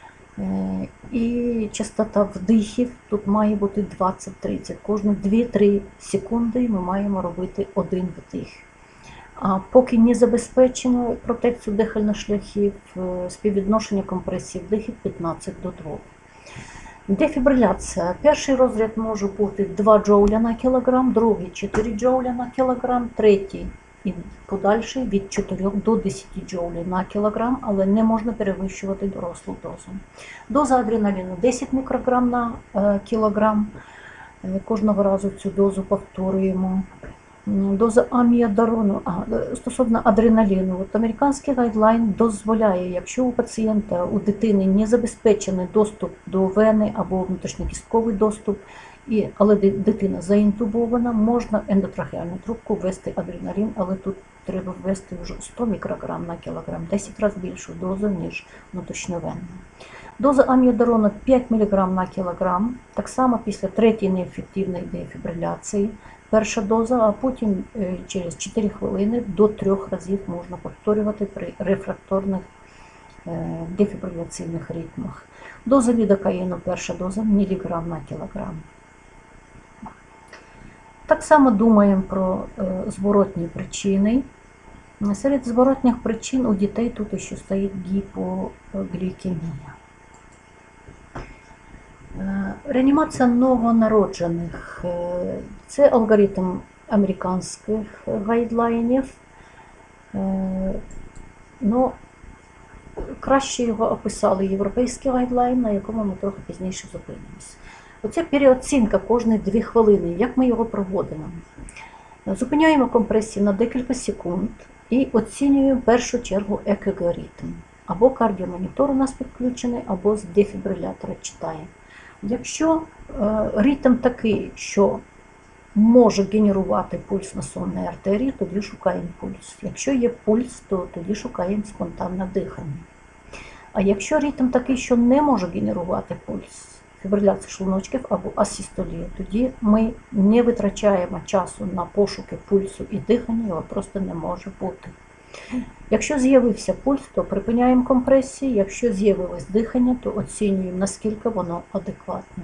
І частота вдихів тут має бути 20-30. Кожні 2-3 секунди ми маємо робити один вдих. А поки не забезпечено протекцію дихальних шляхів, співвідношення компресії вдихів 15 до 2. Дефібриляція. Перший розряд може бути 2 джоуля на кілограм, другий 4 джоуля на кілограм, третій і подальший від 4 до 10 джоулів на кілограм, але не можна перевищувати дорослу дозу. Доза адреналіну 10 мікрограм на кілограм. Кожного разу цю дозу повторюємо. Доза аміодарону, стосовно адреналіну, американський гайдлайн дозволяє, якщо у пацієнта, у дитини не забезпечений доступ до вени або внутрішньокістковий доступ, але дитина заінтубована, можна ендотрахеальну трубку ввести адреналін, але тут треба ввести вже 100 мікрограм на кілограм, 10 разів більшу дозу, ніж внутрішньовенна. Доза аміодарону 5 мг на кілограм, так само після третьої неефективної дефібриляції. Перша доза, а потім через 4 хвилини до 3 разів можна повторювати при рефракторних дефібриляційних ритмах. Доза лідокаїну, перша доза міліграм на кілограм. Так само думаємо про зворотні причини. Серед зворотних причин у дітей тут ще стоїть гіпоглікемія. Реанімація новонароджених – це алгоритм американських гайдлайнів. Но краще його описали європейський гайдлайн, на якому ми трохи пізніше зупинимося. Оця переоцінка кожні 2 хвилини, як ми його проводимо. Зупиняємо компресію на декілька секунд і оцінюємо в першу чергу ЕКГ-ритм. Або кардіомонітор у нас підключений, або з дефібрилятора читає. Якщо ритм такий, що може генерувати пульс на сонній артерії, тоді шукаємо пульс. Якщо є пульс, то тоді шукаємо спонтанне дихання. А якщо ритм такий, що не може генерувати пульс, фібриляція шлуночків або асистолія, тоді ми не витрачаємо часу на пошуки пульсу і дихання, його просто не може бути. Якщо з'явився пульс, то припиняємо компресію, якщо з'явилось дихання, то оцінюємо, наскільки воно адекватне.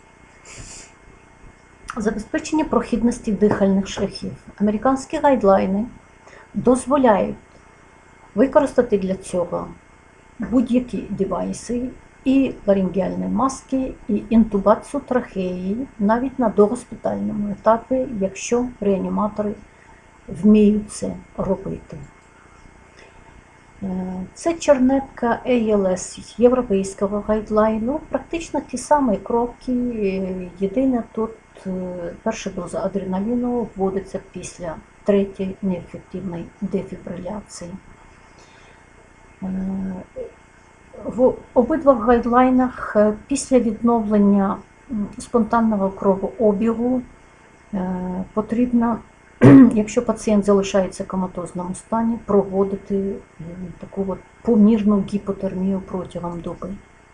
Забезпечення прохідності дихальних шляхів. Американські гайдлайни дозволяють використати для цього будь-які девайси, і ларингеальні маски, і інтубацію трахеї, навіть на догоспітальному етапі, якщо реаніматори вміють це робити. Це чернетка ALS європейського гайдлайну. Практично ті самі кроки. Єдине тут перша доза адреналіну вводиться після третьої неефективної дефібриляції. В обидвох гайдлайнах після відновлення спонтанного кровообігу потрібно, якщо пацієнт залишається в коматозному стані, проводити таку помірну гіпотермію протягом доби.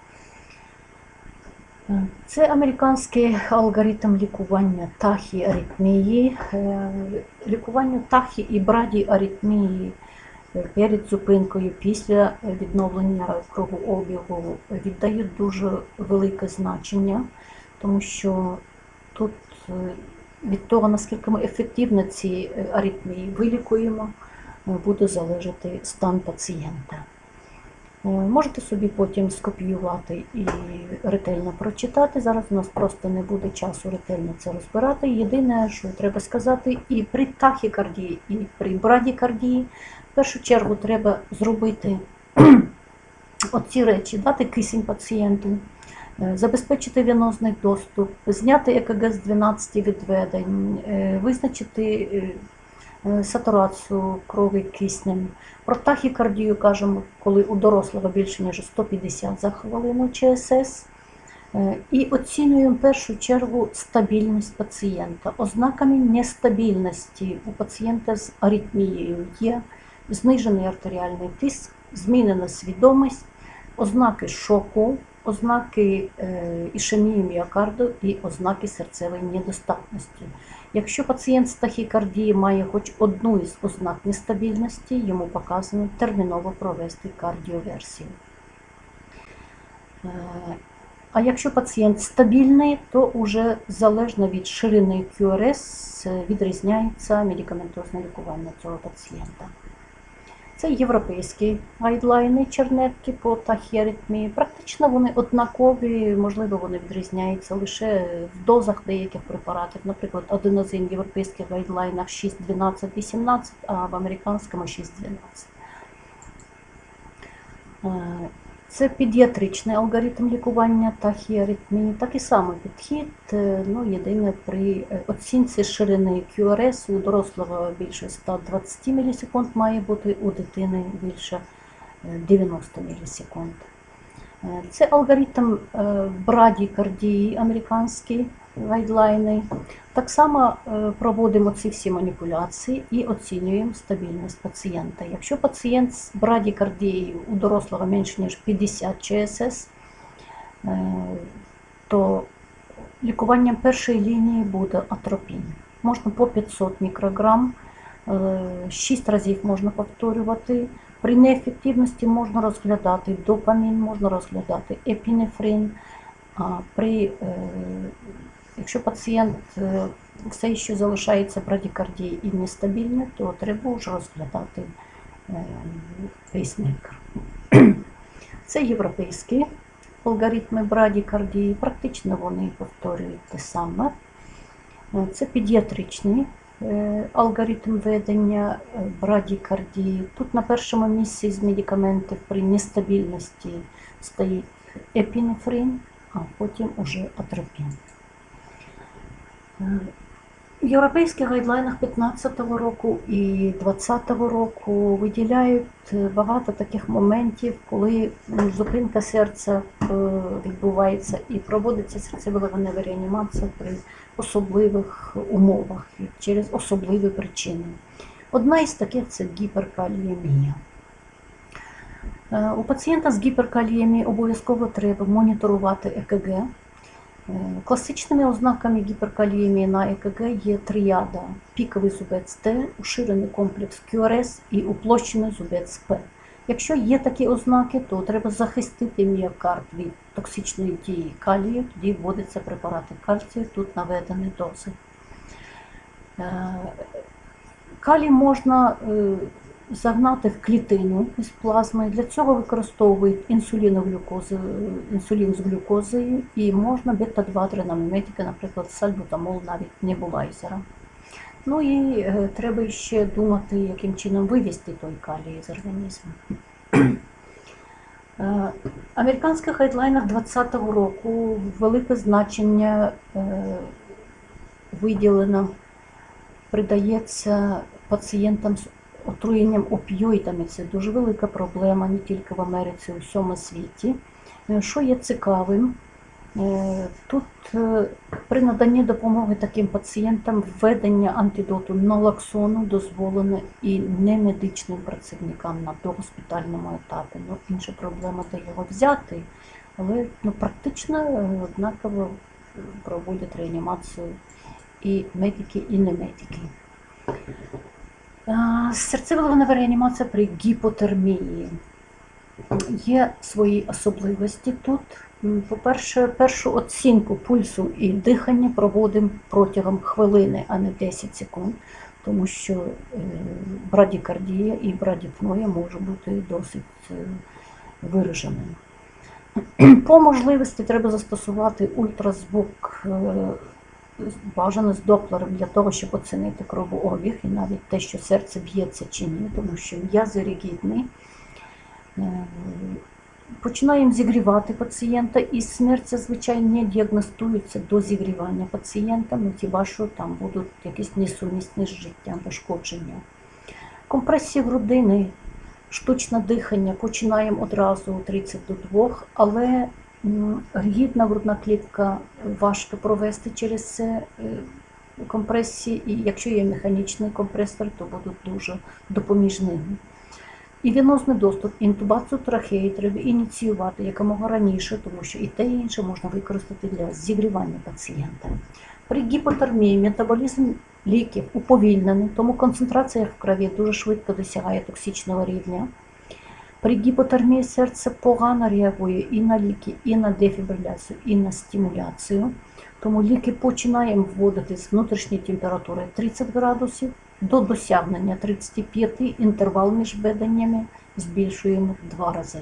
Це американський алгоритм лікування тахіаритмії. Лікуванню тахі і брадіаритмії перед зупинкою, після відновлення кровообігу віддають дуже велике значення, тому що тут від того, наскільки ми ефективно ці аритмії вилікуємо, буде залежати стан пацієнта. Можете собі потім скопіювати і ретельно прочитати. Зараз у нас просто не буде часу ретельно це розбирати. Єдине, що треба сказати, і при тахікардії, і при брадікардії, в першу чергу треба зробити оці речі, дати кисень пацієнту, забезпечити венозний доступ, зняти ЕКГ з 12 відведень, визначити сатурацію крові киснем. Про тахікардію кажемо, коли у дорослого більше ніж 150 за хвилину ЧСС. І оцінюємо в першу чергу стабільність пацієнта. Ознаками нестабільності у пацієнта з аритмією є знижений артеріальний тиск, змінена свідомість, ознаки шоку, ознаки ішемії міокарду і ознаки серцевої недостатності. Якщо пацієнт з тахікардією має хоч одну із ознак нестабільності, йому показано терміново провести кардіоверсію. А якщо пацієнт стабільний, то вже залежно від ширини QRS відрізняється медикаментозне лікування цього пацієнта. Це європейські гайдлайни, чернетки по тахіаритмії. Практично вони однакові, можливо, вони відрізняються лише в дозах деяких препаратів. Наприклад, аденозин в європейських гайдлайнах 6, 12, 18, а в американському 6, 12. Це педіатричний алгоритм лікування тахіаритмії. Такий самий підхід, єдине при оцінці ширини QRS у дорослого більше 120 мілісекунд має бути, у дитини більше 90 мілісекунд. Це алгоритм брадікардії, американські гайдлайни. Так само проводимо ці всі маніпуляції і оцінюємо стабільність пацієнта. Якщо пацієнт з брадікардією у дорослого менше ніж 50 ЧСС, то лікуванням першої лінії буде атропін. Можна по 500 мікрограм, 6 разів можна повторювати. При неефективності можна розглядати допамін, можна розглядати епінефрин. Якщо пацієнт все ще залишається брадікардією і нестабільний, то треба вже розглядати пейсмейкер. Це європейські алгоритми брадікардії, практично вони повторюють те саме. Це педіатричний алгоритм ведення брадікардії. Тут на першому місці з медикаментів при нестабільності стоїть епінефрин, а потім уже атропін. В європейських гайдлайнах 2015 року і 2020 року виділяють багато таких моментів, коли зупинка серця відбувається і проводиться серцево-легенева реанімація при особливих умовах, через особливі причини. Одна із таких – це гіперкаліємія. У пацієнта з гіперкаліємією обов'язково треба моніторувати ЕКГ. Класичними ознаками гіперкаліємії на ЕКГ є тріада – піковий зубець Т, уширений комплекс QRS і уплощений зубець П. Якщо є такі ознаки, то треба захистити міокард від токсичної дії калію, тоді вводяться препарати кальцію, тут наведені дози. Калій можна загнати в клітину із плазми. Для цього використовують інсулін з глюкозою і можна бета-2 тринаміметики, наприклад, сальбутамол, навіть небулайзера. Ну і треба ще думати, яким чином вивести той калій з організму. В американських гайдлайнах 2020 року велике значення виділено, придається пацієнтам з отруєнням опіоїдами. Це дуже велика проблема не тільки в Америці, у всьому світі. Що є цікавим, тут при наданні допомоги таким пацієнтам введення антидоту налоксону дозволено і немедичним працівникам на догоспітальному етапі. Інша проблема, де його взяти, але практично однаково проводять реанімацію і медики, і не медики. Серцево-легенева реанімація при гіпотермії. Є свої особливості тут. По-перше, першу оцінку пульсу і дихання проводимо протягом хвилини, а не 10 секунд, тому що брадікардія і брадіпноя може бути досить вираженими. По можливості треба застосувати ультразвук, бажано з доплером, для того, щоб оцінити кровообіг і навіть те, що серце б'ється чи ні, тому що м'язи ригідні. Починаємо зігрівати пацієнта, і смерть зазвичай не діагностується до зігрівання пацієнта, хіба що там будуть якісь несумісні з життям пошкодження. Компресія грудини, штучне дихання починаємо одразу у 30 до 2, але ригідна грудна клітка важко провести через це компресії, і якщо є механічний компресор, то будуть дуже допоміжними. І венозний доступ, інтубацію трахеї треба ініціювати якомога раніше, тому що і те, і інше можна використати для зігрівання пацієнта. При гіпотермії метаболізм ліків уповільнений, тому концентрація в крові дуже швидко досягає токсичного рівня. При гіпотермії серце погано реагує і на ліки, і на дефібриляцію, і на стимуляцію. Тому ліки починаємо вводити з внутрішньої температури 30 градусів до досягнення 35, інтервал між введеннями збільшуємо 2 рази.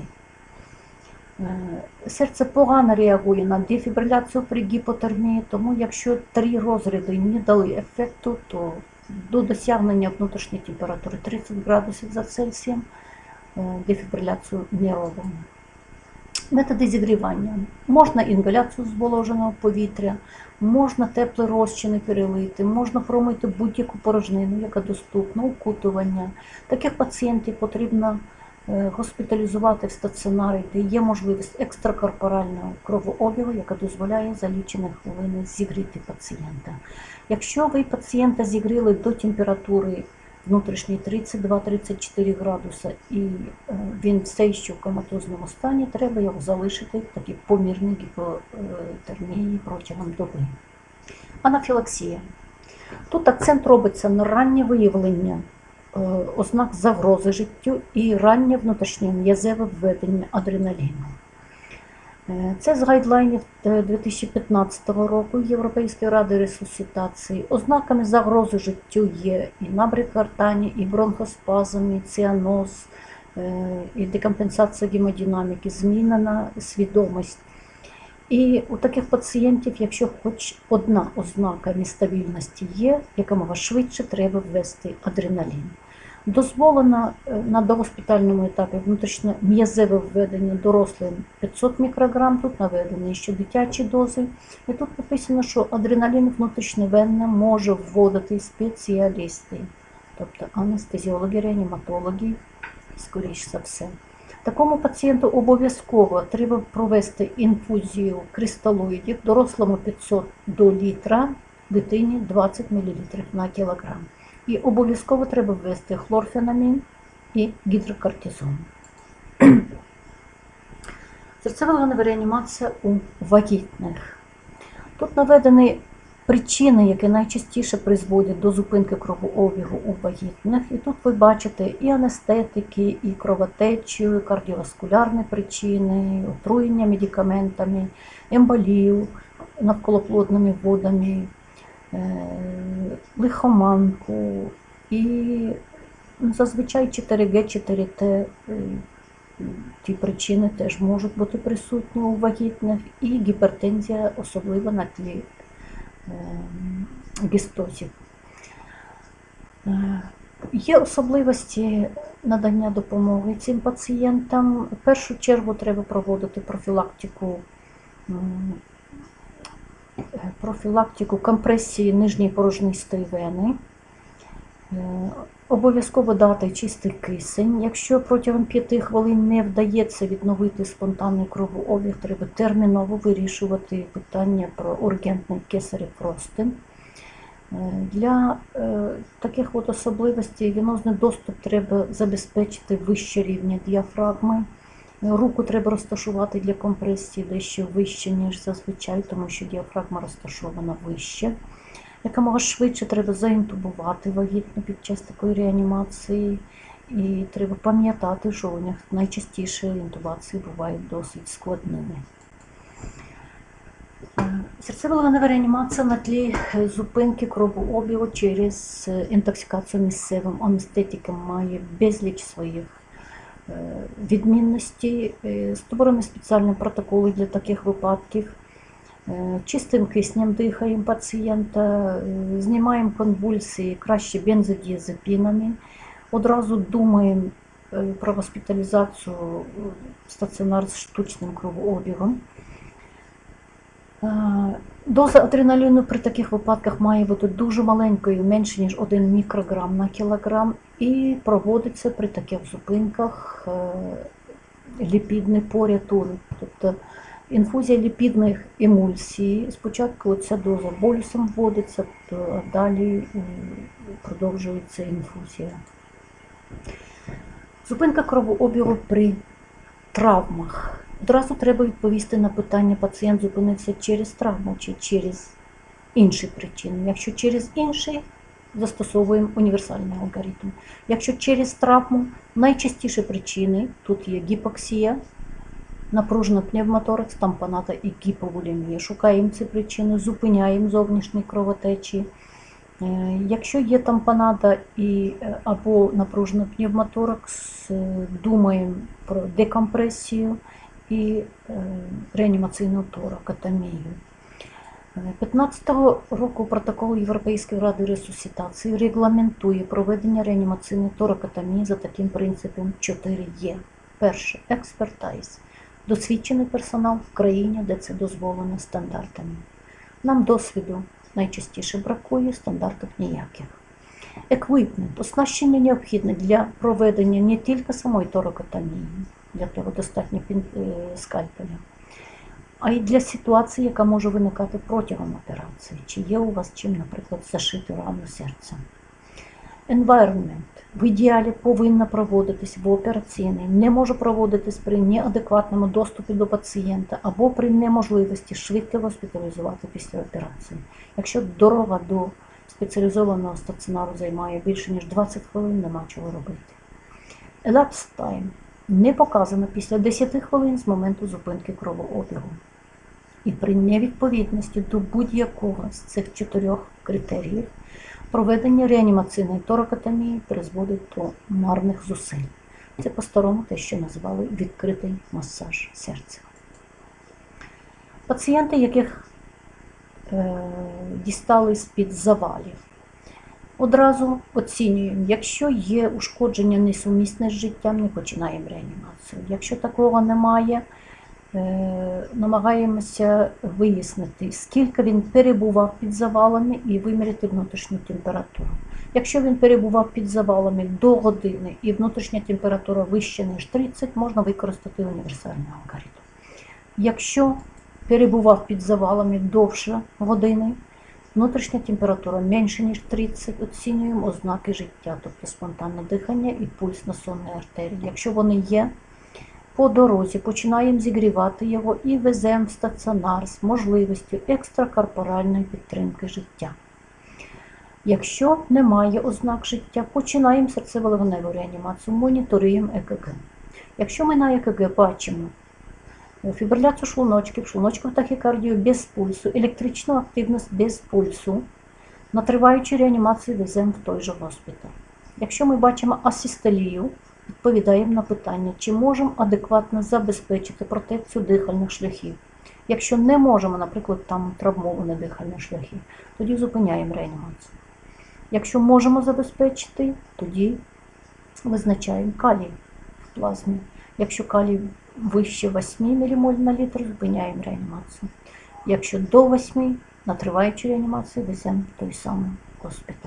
Серце погано реагує на дефібриляцію при гіпотермії, тому якщо 3 розряди не дали ефекту, то до досягнення внутрішньої температури 30 градусів за Цельсієм дефібриляцію не робимо. Методи зігрівання. Можна інгаляцію зволоженого повітря, можна теплі розчини перелити, можна промити будь-яку порожнину, яка доступна, укутування. Таких пацієнтів потрібно госпіталізувати в стаціонарі, де є можливість екстракорпорального кровообігу, яка дозволяє за лічені хвилини зігріти пацієнта. Якщо ви пацієнта зігріли до температури внутрішній 32-34 градуса і він все ще в коматозному стані, треба його залишити в такій помірній гіпотермії протягом доби. Анафілаксія. Тут акцент робиться на раннє виявлення ознак загрози життю і раннє внутрішньом'язеве введення адреналіну. Це з гайдлайнів 2015 року Європейської ради ресуситації. Ознаками загрози життю є і набряк гортані, і бронхоспазм, і ціаноз, і декомпенсація гемодинаміки, змінена свідомість. І у таких пацієнтів, якщо хоч одна ознака нестабільності є, якомога швидше треба ввести адреналін. Дозволено на догоспітальному етапі внутрішньом'язеве введення дорослим 500 мікрограм, тут наведені ще дитячі дози. І тут написано, що адреналін внутрішньовенно може вводити спеціалісти, тобто анестезіологи, реаніматологи, скоріш за все. Такому пацієнту обов'язково треба провести інфузію кристалоїдів, дорослому 500 до літра, дитині 20 мл на кілограм. І обов'язково треба ввести хлорфенамін і гідрокортизон. Серцево-легенева реанімація у вагітних. Тут наведені причини, які найчастіше призводять до зупинки кровообігу у вагітних. І тут ви бачите і анестетики, і кровотечу, і кардіоваскулярні причини, отруєння медикаментами, емболію навколоплодними водами, лихоманку і зазвичай 4Г, 4Т, ті причини теж можуть бути присутні у вагітних, і гіпертензія, особливо на тлі гістозів. Є особливості надання допомоги цим пацієнтам. В першу чергу треба проводити профілактику компресії нижньої порожнистої вени. Обов'язково дати чистий кисень. Якщо протягом 5 хвилин не вдається відновити спонтанний кровообіг, треба терміново вирішувати питання про ургентний кесарів простин. Для таких от особливостей венозний доступ треба забезпечити вище рівня діафрагми. Руку треба розташувати для компресії дещо вище, ніж зазвичай, тому що діафрагма розташована вище. Якомога швидше треба заінтубувати вагітну під час такої реанімації. І треба пам'ятати, що у них найчастіше інтубації бувають досить складними. Серцево-легенева реанімація на тлі зупинки кровообігу через інтоксикацію місцевим анестетиком має безліч своїх відмінностей. Створені спеціальні протоколи для таких випадків. Чистим киснем дихаємо пацієнта, знімаємо конвульсії, краще бензодіазепінами. Одразу думаємо про госпіталізацію в стаціонар з штучним кровообігом. Доза адреналіну при таких випадках має бути дуже маленькою, менше ніж 1 мікрограм на кілограм, і проводиться при таких зупинках ліпідний порятунок, тобто інфузія ліпідних емульсій. Спочатку ця доза болюсом вводиться, а далі продовжується інфузія. Зупинка кровообігу при травмах. Одразу треба відповісти на питання, пацієнт зупинився через травму чи через інші причини. Якщо через інші, застосовуємо універсальний алгоритм. Якщо через травму, найчастіші причини, тут є гіпоксія, напружений пневмоторакс, тампоната і гіповолемія. Шукаємо ці причини, зупиняємо зовнішні кровотечі. Якщо є тампоната або напружений пневмоторакс, думаємо про декомпресію і реанімаційну торакотомію. 15-го року протокол Європейської ради ресуситації регламентує проведення реанімаційної торакотомії за таким принципом 4Е. Перше – експертайз. Досвідчений персонал в країні, де це дозволено стандартами. Нам досвіду найчастіше бракує, стандартів ніяких. Еквіпмент – оснащення необхідне для проведення не тільки самої торакотомії, для того достатньо скальпеля, а й для ситуації, яка може виникати протягом операції. Чи є у вас чим, наприклад, зашити рану серця. Environment в ідеалі повинна проводитись в операційній, не може проводитись при неадекватному доступі до пацієнта або при неможливості швидко госпіталізувати після операції. Якщо дорога до спеціалізованого стаціонару займає більше, ніж 20 хвилин, нема чого робити. Elapsed time не показано після 10 хвилин з моменту зупинки кровообігу. І при невідповідності до будь-якого з цих 4 критеріїв проведення реанімаційної торакотомії призводить до марних зусиль. Це по-старому те, що назвали відкритий масаж серця. Пацієнти, яких дістали з-під завалів, одразу оцінюємо, якщо є ушкодження несумісне з життям, не починаємо реанімацію. Якщо такого немає, намагаємося вияснити, скільки він перебував під завалами і виміряти внутрішню температуру. Якщо він перебував під завалами до години і внутрішня температура вища, ніж 30, можна використати універсальний алгоритм. Якщо перебував під завалами довше години, внутрішня температура менше, ніж 30, оцінюємо ознаки життя, тобто спонтанне дихання і пульс на сонній артерії. Якщо вони є, по дорозі починаємо зігрівати його і веземо в стаціонар з можливістю екстракорпоральної підтримки життя. Якщо немає ознак життя, починаємо серцево-легеневу реанімацію, моніторуємо ЕКГ. Якщо ми на ЕКГ бачимо фібриляцію шлуночків, шлуночкову тахікардію без пульсу, електричну активність без пульсу, на триваючій реанімації веземо в той же госпіталь. Якщо ми бачимо асистолію, відповідаємо на питання, чи можемо адекватно забезпечити протекцію дихальних шляхів. Якщо не можемо, наприклад, там травмовані дихальні шляхи, тоді зупиняємо реанімацію. Якщо можемо забезпечити, тоді визначаємо калій в плазмі. Якщо калій вище 8 ммоль на літр, зупиняємо реанімацію. Якщо до 8, на триваючій реанімації веземо в той самий госпіталь.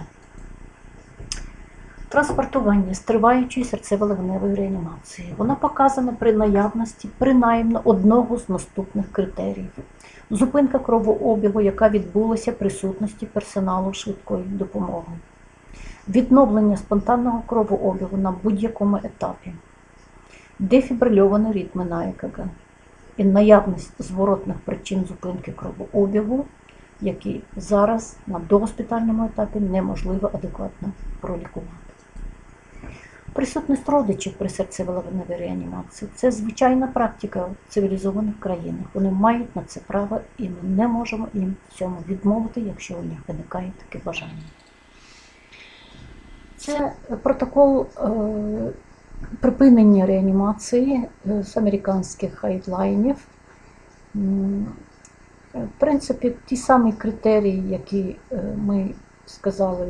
Транспортування з триваючої серцево-легеневої реанімації. Вона показана при наявності принаймні одного з наступних критеріїв. Зупинка кровообігу, яка відбулася в присутності персоналу швидкої допомоги. Відновлення спонтанного кровообігу на будь-якому етапі. Дефібрильовані ритми на ЕКГ. І наявність зворотних причин зупинки кровообігу, які зараз на догоспітальному етапі неможливо адекватно пролікувати. Присутність родичів при серцево-легеневій реанімації – це звичайна практика в цивілізованих країнах. Вони мають на це право і ми не можемо їм в цьому відмовити, якщо у них виникає таке бажання. Це протокол припинення реанімації з американських гайдлайнів. В принципі, ті самі критерії, які ми сказали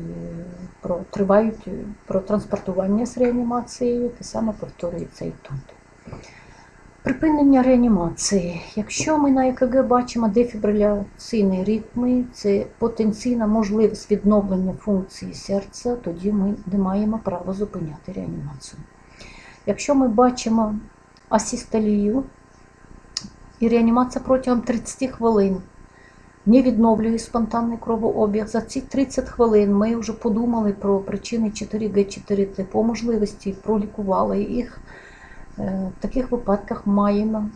про транспортування з реанімацією, те саме повторюється і тут. Припинення реанімації. Якщо ми на ЕКГ бачимо дефібриляційні ритми, це потенційна можливість відновлення функції серця, тоді ми не маємо права зупиняти реанімацію. Якщо ми бачимо асистолію і реанімація протягом 30 хвилин не відновлює спонтанний кровообіг. За ці 30 хвилин ми вже подумали про причини 4Г4Т, по можливості пролікували їх. В таких випадках можемо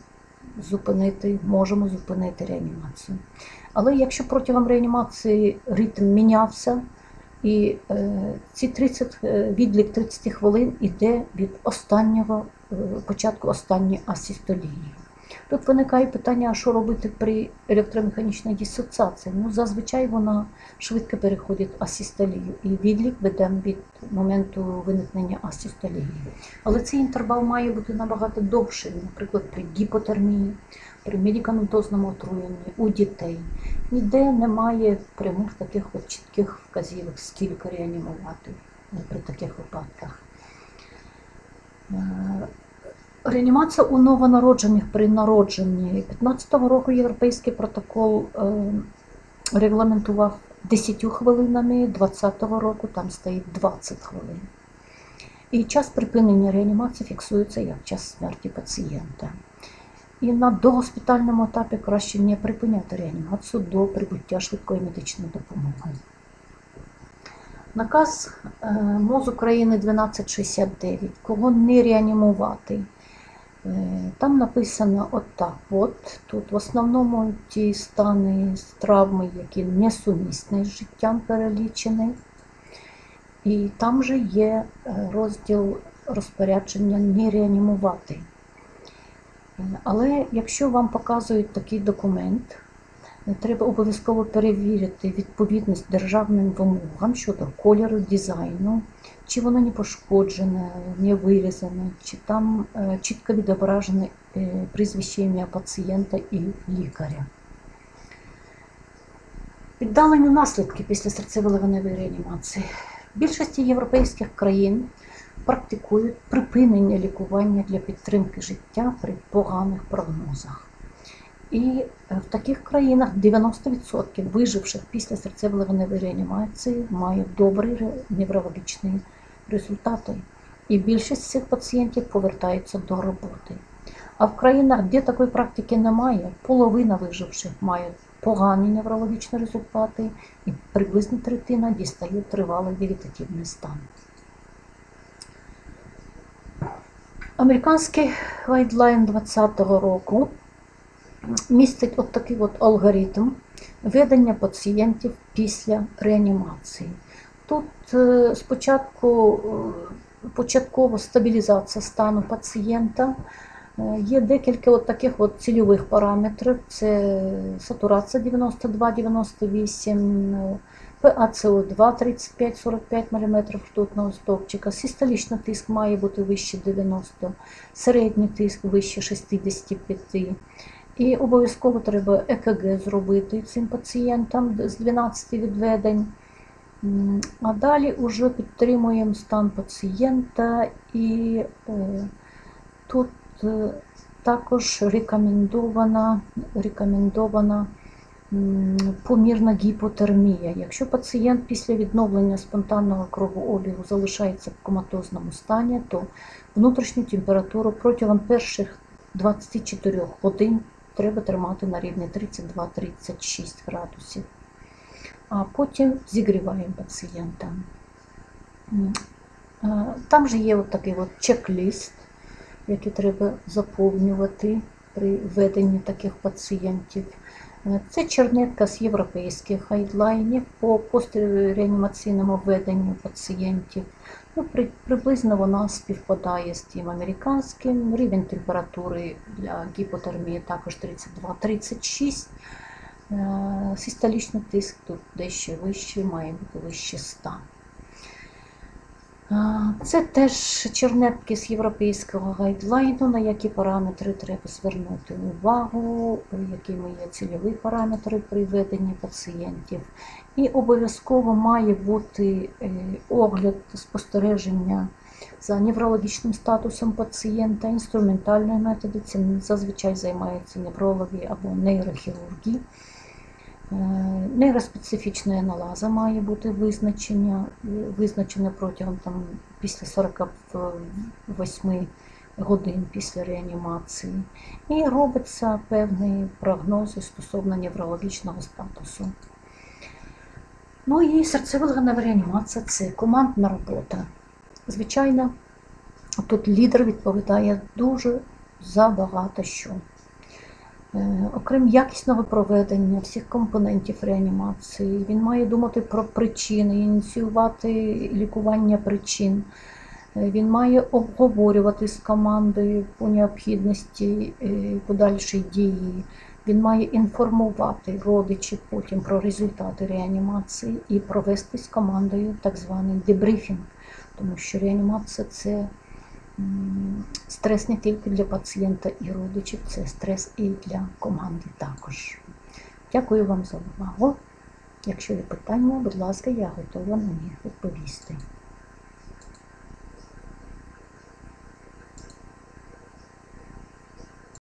зупинити реанімацію. Але якщо протягом реанімації ритм мінявся, і відлік 30 хвилин йде від початку останньої асистолії. Тут виникає питання, а що робити при електромеханічній дисоціації? Зазвичай вона швидко переходить в асистолію, і відлік ведемо від моменту виникнення асистолії. Але цей інтервал має бути набагато довший, наприклад, при гіпотермії, при медикаментозному отруєнні, у дітей. Ніде немає прямих таких чітких вказівок, скільки реанімувати при таких випадках. Реанімація у новонароджених при народженні. 15-го року Європейський протокол регламентував 10 хвилинами, 20-го року там стоїть 20 хвилин. І час припинення реанімації фіксується як час смерті пацієнта. І на догоспітальному етапі краще не припиняти реанімацію до прибуття швидкої медичної допомоги. Наказ МОЗ України 1269. Кого не реанімувати? Там написано отак. Тут в основному ті стани з травми, які несумісні з життям, перелічені. І там же є розділ розпорядження не реанімувати. Але якщо вам показують такий документ, треба обов'язково перевірити відповідність державним вимогам щодо кольору, дизайну, чи воно не пошкоджене, не вирізане, чи там чітко відображене прізвище, ім'я пацієнта і лікаря. Віддалені наслідки після серцево-легеневої реанімації. В більшості європейських країн практикують припинення лікування для підтримки життя при поганих прогнозах. І в таких країнах 90% виживших після серцево-легеневої реанімації мають добрі неврологічні результати. І більшість цих пацієнтів повертаються до роботи. А в країнах, де такої практики немає, половина виживших мають погані неврологічні результати і приблизно третина дістають тривалий вегетативний стан. Американський гайдлайн 2020 року містить такий алгоритм ведення пацієнтів після реанімації. Тут спочатку початкова стабілізація стану пацієнта. Є декілька таких цільових параметрів. Це сатурація 92-98, ПаСО2 35-45 мм ртутного стовпчика, систолічний тиск має бути вище 90, середній тиск вище 65. І обов'язково треба ЕКГ зробити цим пацієнтам з 12 відведень. А далі вже підтримуємо стан пацієнта, і тут також рекомендована помірна гіпотермія. Якщо пацієнт після відновлення спонтанного кровообігу залишається в коматозному стані, то внутрішню температуру протягом перших 24 годин треба тримати на рівні 32-36 градусів. А потім зігріваємо пацієнта. Там же є такий чек-лист, який треба заповнювати при введенні таких пацієнтів. Це чернетка з європейських гайдлайнів по постреанімаційному введенню пацієнтів. Приблизно вона співпадає з тим американським. Рівень температури для гіпотермії також 32-36. Систолічний тиск тут дещо вищий, має бути вище 100. Це теж чернетки з європейського гайдлайну, на які параметри треба звернути увагу, якими є цільові параметри при веденні пацієнтів. І обов'язково має бути огляд спостереження за неврологічним статусом пацієнта, інструментальної методи, цим зазвичай займаються неврологи або нейрохірурги. Нейроспецифічна аналаза має бути визначена протягом після 48 годин після реанімації. І робиться певні прогнози стосовно неврологічного статусу. Ну і серцево-легенева реанімація – це командна робота. Звичайно, тут лідер відповідає дуже за багато що. Окрім якісного проведення всіх компонентів реанімації, він має думати про причини, ініціювати лікування причин. Він має обговорювати з командою по необхідності подальшої дії. Він має інформувати родичів потім про результати реанімації і провести з командою так званий дебрифінг, тому що реанімація – це стрес не тільки для пацієнта і родичів, це стрес і для команди також. Дякую вам за увагу. Якщо є питання, будь ласка, я готова на них відповісти.